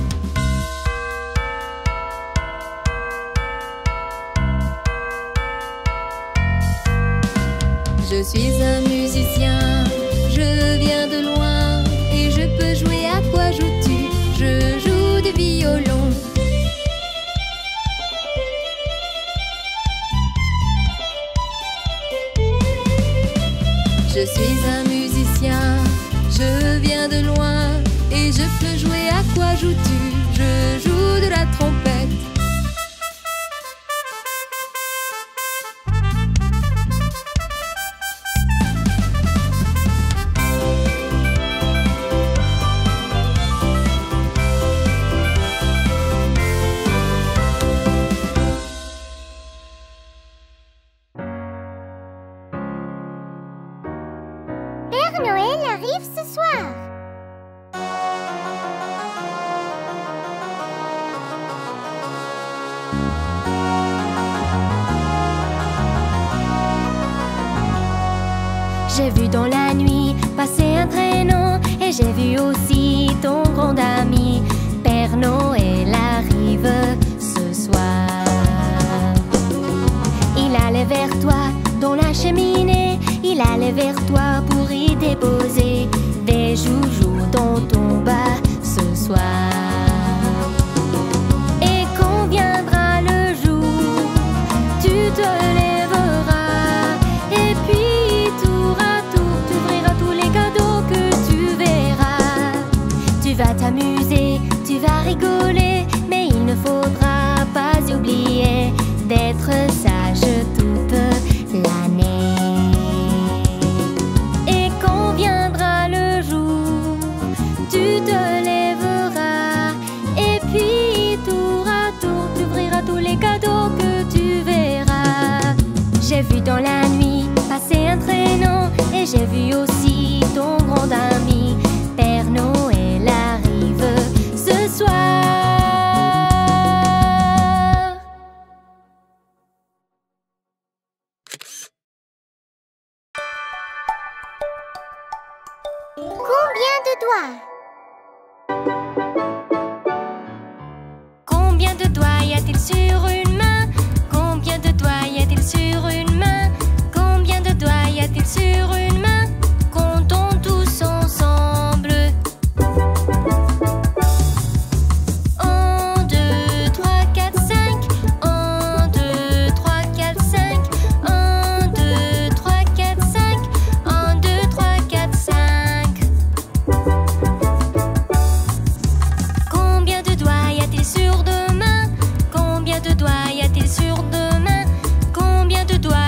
Je suis un musicien, je viens de loin et je peux jouer. À quoi joues-tu? Je joue du violon. Je suis un musicien, je viens de loin et je peux jouer. À quoi joues-tu? Je joue de la trompette.
Père Noël arrive ce soir.
J'ai vu dans la nuit passer un traîneau et j'ai vu aussi ton grand ami. Père Noël arrive ce soir. Il allait vers toi dans la cheminée. Il allait vers toi pour y déposer des joujoux dans ton bas ce soir. Et quand viendra le jour, tu te lèveras et puis tour à tour, tu ouvriras tous les cadeaux que tu verras. Tu vas t'amuser, tu vas rigoler, mais il ne faudra pas oublier d'être sage toute l'année. Et quand viendra le jour, tu te lèveras et puis tour à tour, tu ouvriras tous les cadeaux que tu verras. J'ai vu dans la nuit passer un traîneau et j'ai vu aussi ton grand ami. Père Noël arrive ce soir.
Combien de doigts?
Combien de doigts y a-t-il sur une main? Combien de doigts y a-t-il sur une main? Combien de doigts y a-t-il sur une main? Comptons tous ensemble. Un, deux, trois, quatre, cinq. Un, deux, trois, quatre, cinq. Un, deux, trois, quatre, cinq. Un, deux, trois, quatre, cinq. Combien de doigts y a-t-il sur deux mains? Combien de doigts y a-t-il sur deux mains? Combien de doigts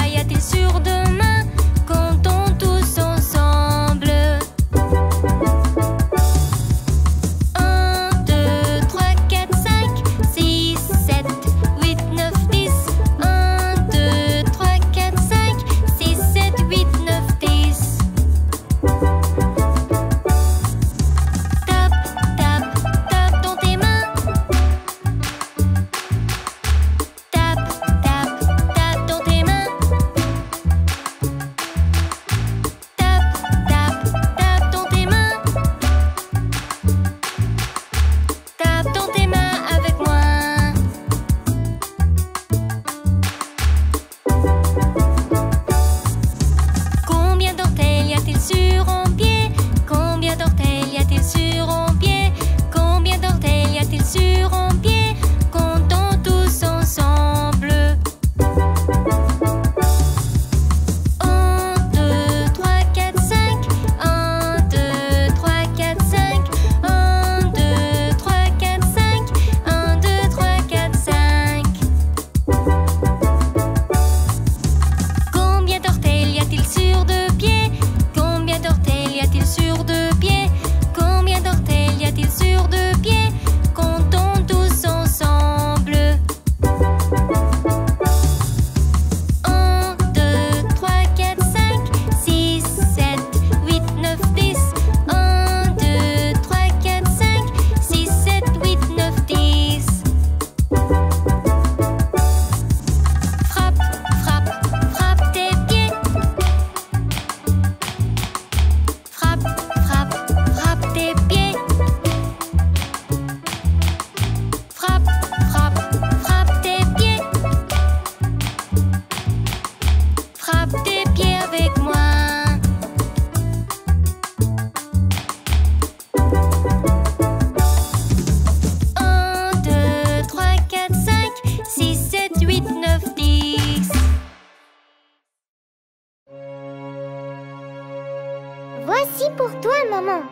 Voici pour toi, maman.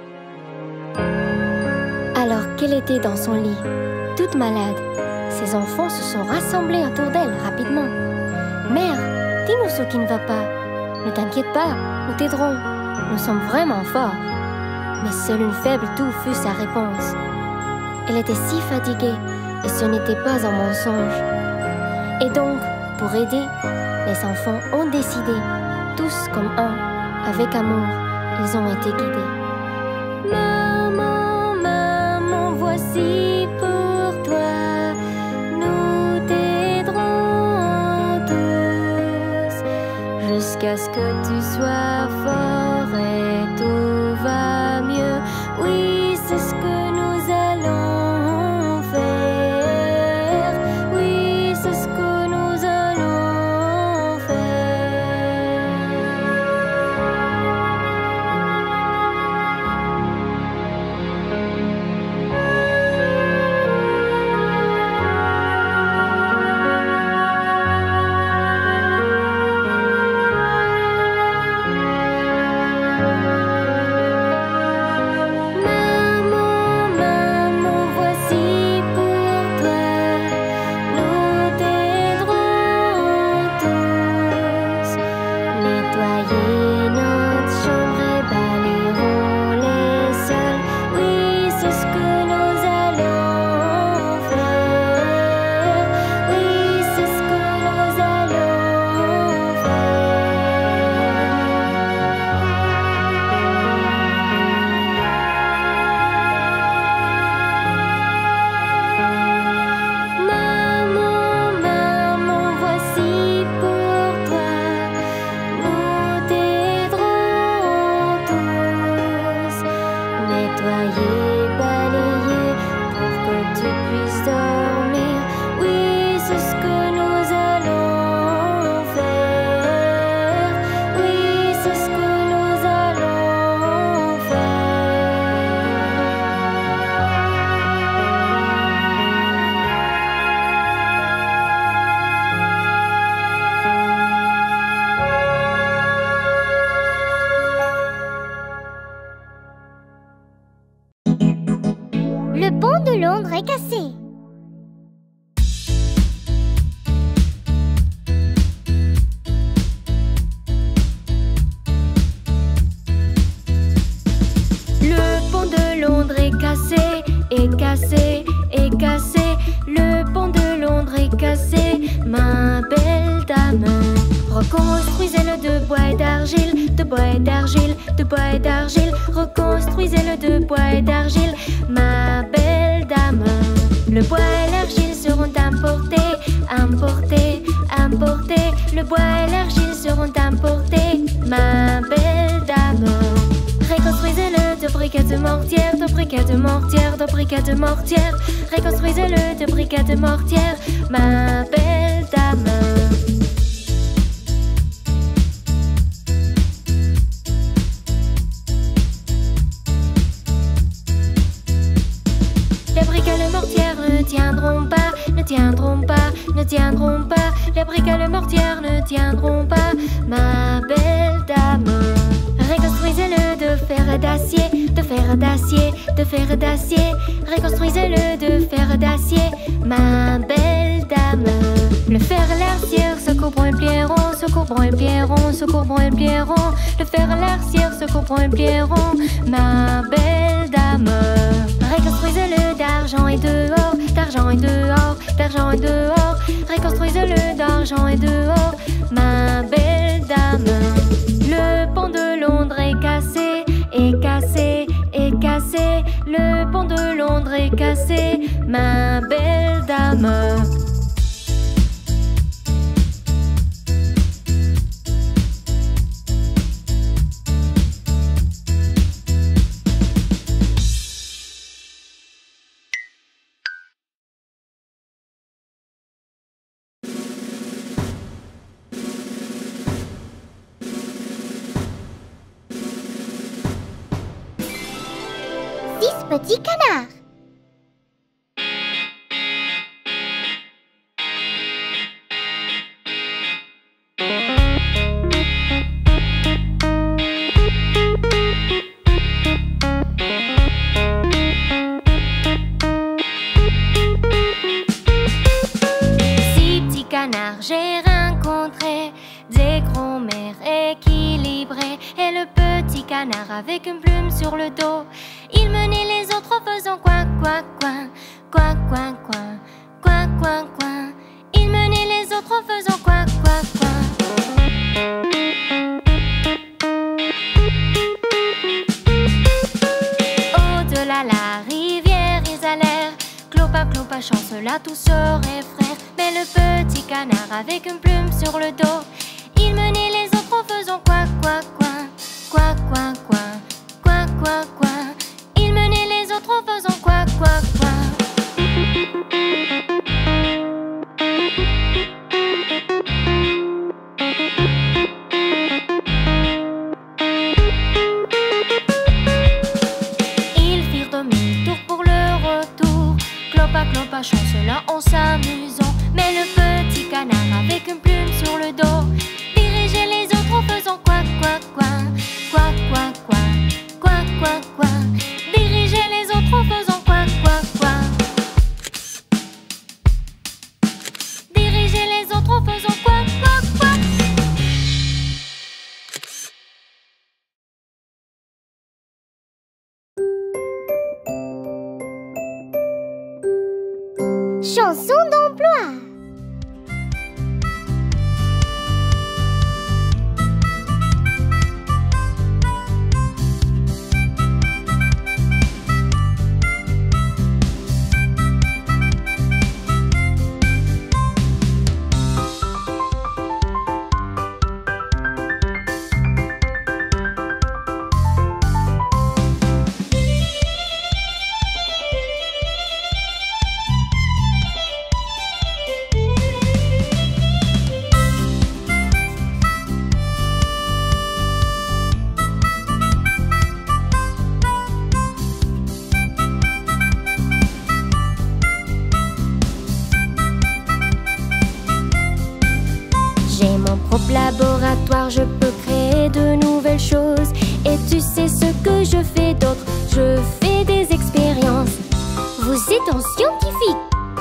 Alors qu'elle était dans son lit, toute malade, ses enfants se sont rassemblés autour d'elle rapidement. « Mère, dis-nous ce qui ne va pas. Ne t'inquiète pas, nous t'aiderons. Nous sommes vraiment forts. » Mais seule une faible toux fut sa réponse. Elle était si fatiguée et ce n'était pas un mensonge. Et donc, pour aider, les enfants ont décidé, tous comme un, avec amour, ils ont été guidés. Maman, maman, voici pour toi, nous t'aiderons tous, jusqu'à ce que tu sois fort et tout va mieux. Oui, c'est ce que nous allons faire. Oui, c'est ce que nous allons faire. Maman, maman, voici pour toi, nous t'aiderons tous. Nettoyer notre chambre et balayerons les sols. Oui, c'est ce que nous allons faire. Oui, c'est ce que nous allons faire. Maman, maman, voici pour toi, nous t'aiderons tous. Nettoyer, balayer pour que tu puisses dormir. Oui, c'est ce que nous allons faire. Oui, c'est ce que nous allons faire.
Le pont de Londres est cassé.
Le pont de Londres est cassé, est cassé, est cassé. Le pont de Londres est cassé, ma belle dame. Reconstruisez-le de bois et d'argile, de bois et d'argile, de bois et d'argile. Reconstruisez-le de bois et d'argile, ma belle dame. Le bois et l'argile seront importés, importés, importés. Le bois et l'argile seront importés, ma belle dame. Reconstruisez-le de briquettes de mortière, de briquettes de mortière, de briquettes de mortière. Reconstruisez-le de briquettes de mortière, ma belle dame. Les briques et le mortière ne tiendront pas, ne tiendront pas, ne tiendront pas. Les briques et le mortière ne tiendront pas, ma belle dame. Reconstruisez-le de fer et d'acier, de fer et d'acier, de fer et d'acier. Reconstruisez-le de fer et d'acier, ma belle dame. Le fer et l'arcière se couvront et plieront, se couvront et plieront, se couvront et plieront. Le fer et l'arcière se couvront et plieront, ma belle dame. Reconstruisez-le d'argent et dehors, d'argent et dehors, d'argent et dehors. Reconstruisez-le d'argent et dehors, ma belle dame. Le pont de Londres est cassé, est cassé, est cassé. Le pont de Londres est cassé, ma belle dame.
Six petits canards.
canard avec une plume sur le dos. Il menait les autres en faisant coin, coin, coin, coin, coin, coin, coin, coin, coin. Il menait les autres en faisant coin, coin, coin. Au-delà la rivière, ils allèrent. Clopa, clopa, chancela, tous sœurs et frères. Mais le petit canard avec une plume sur le dos, il menait les autres en faisant coin, coin, coin, coin, coin, coin, coin, coin, coin. Il menait les autres en faisant coin, coin, coin. Ils firent demi-tour pour le retour. Clopa, clopa, chancela en s'amusant. Mais le petit canard avec une plume sur le dos dirigeait les autres en faisant quoi, quoi, quoi, quoi, quoi, quoi, quoi, quoi, quoi. Dirigeait les autres en faisant quoi, quoi, quoi. Dirigeait les autres en faisant quoi, quoi, quoi.
Chanson d'emploi.
Laboratoire, je peux créer de nouvelles choses. Et tu sais ce que je fais d'autre? Je fais des expériences. Vous êtes un scientifique.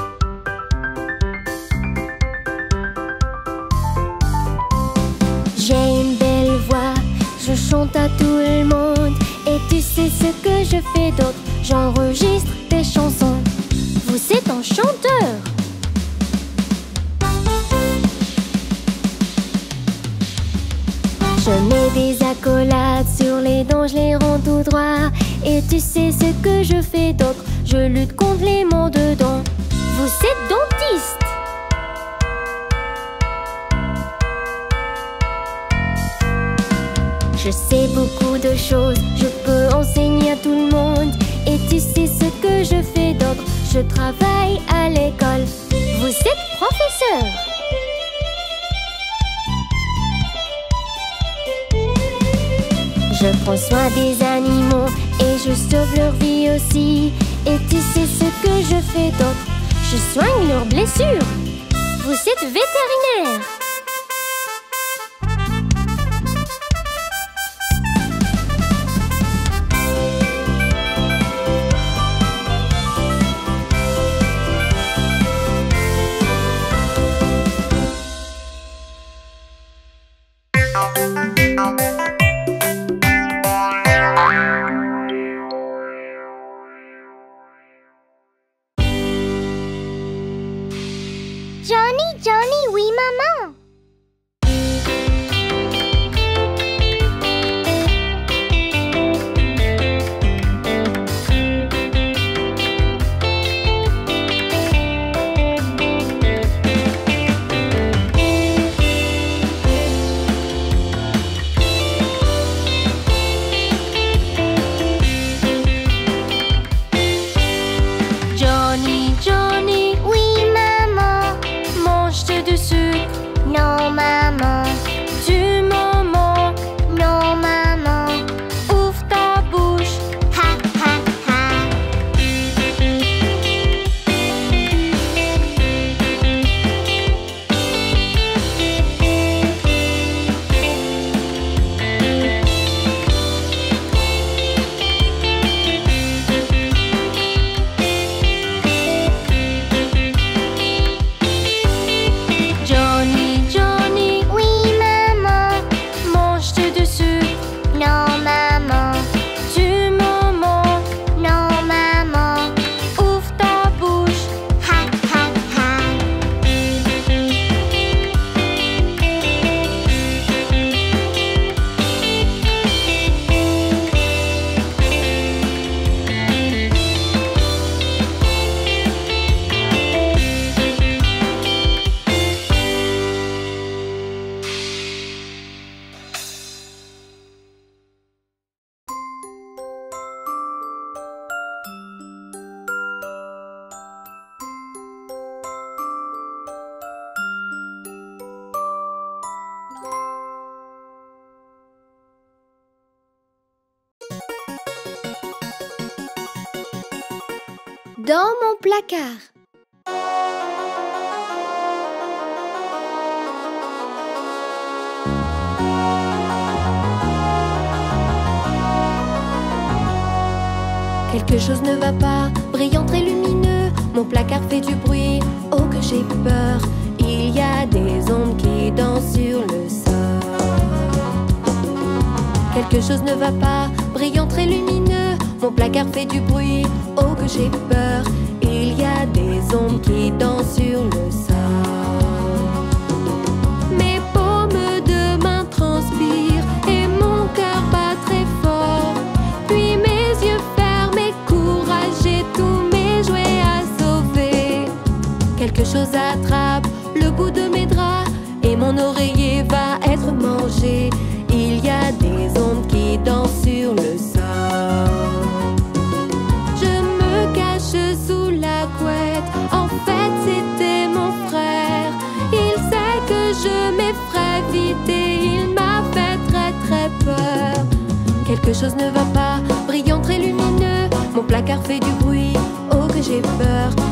J'ai une belle voix, je chante à tout le monde. Et tu sais ce que je fais d'autre? J'enregistre des chansons. Vous êtes un chanteur. Je mets des accolades sur les dents, je les rends tout droit. Et tu sais ce que je fais d'autre? Je lutte contre les maux de dents. Vous êtes dentiste. Je sais beaucoup de choses, je peux enseigner à tout le monde. Et tu sais ce que je fais d'autre? Je travaille à l'école. Vous êtes professeur. Je prends soin des animaux et je sauve leur vie aussi. Et tu sais ce que je fais d'autre? Je soigne leurs blessures. Vous êtes vétérinaire.
Johnny, Johnny, oui maman.
Dans mon placard. Quelque chose ne va pas, brillant très lumineux. Mon placard fait du bruit, oh que j'ai peur. Il y a des ombres qui dansent sur le sol. Quelque chose ne va pas, brillant très lumineux. Mon placard fait du bruit, oh que j'ai peur. Il y a des ombres qui dansent sur le sol. Mes paumes de main transpirent et mon cœur bat très fort. Puis mes yeux fermés, courage, j'ai tous mes jouets à sauver. Quelque chose attrape le bout de mes draps et mon oreiller va être mangé. Il y a des ondes qui dansent sur le sol. Je me cache sous la couette, en fait c'était mon frère. Il sait que je m'effraie vite et il m'a fait très très peur. Quelque chose ne va pas, brillant très lumineux. Mon placard fait du bruit, oh que j'ai peur.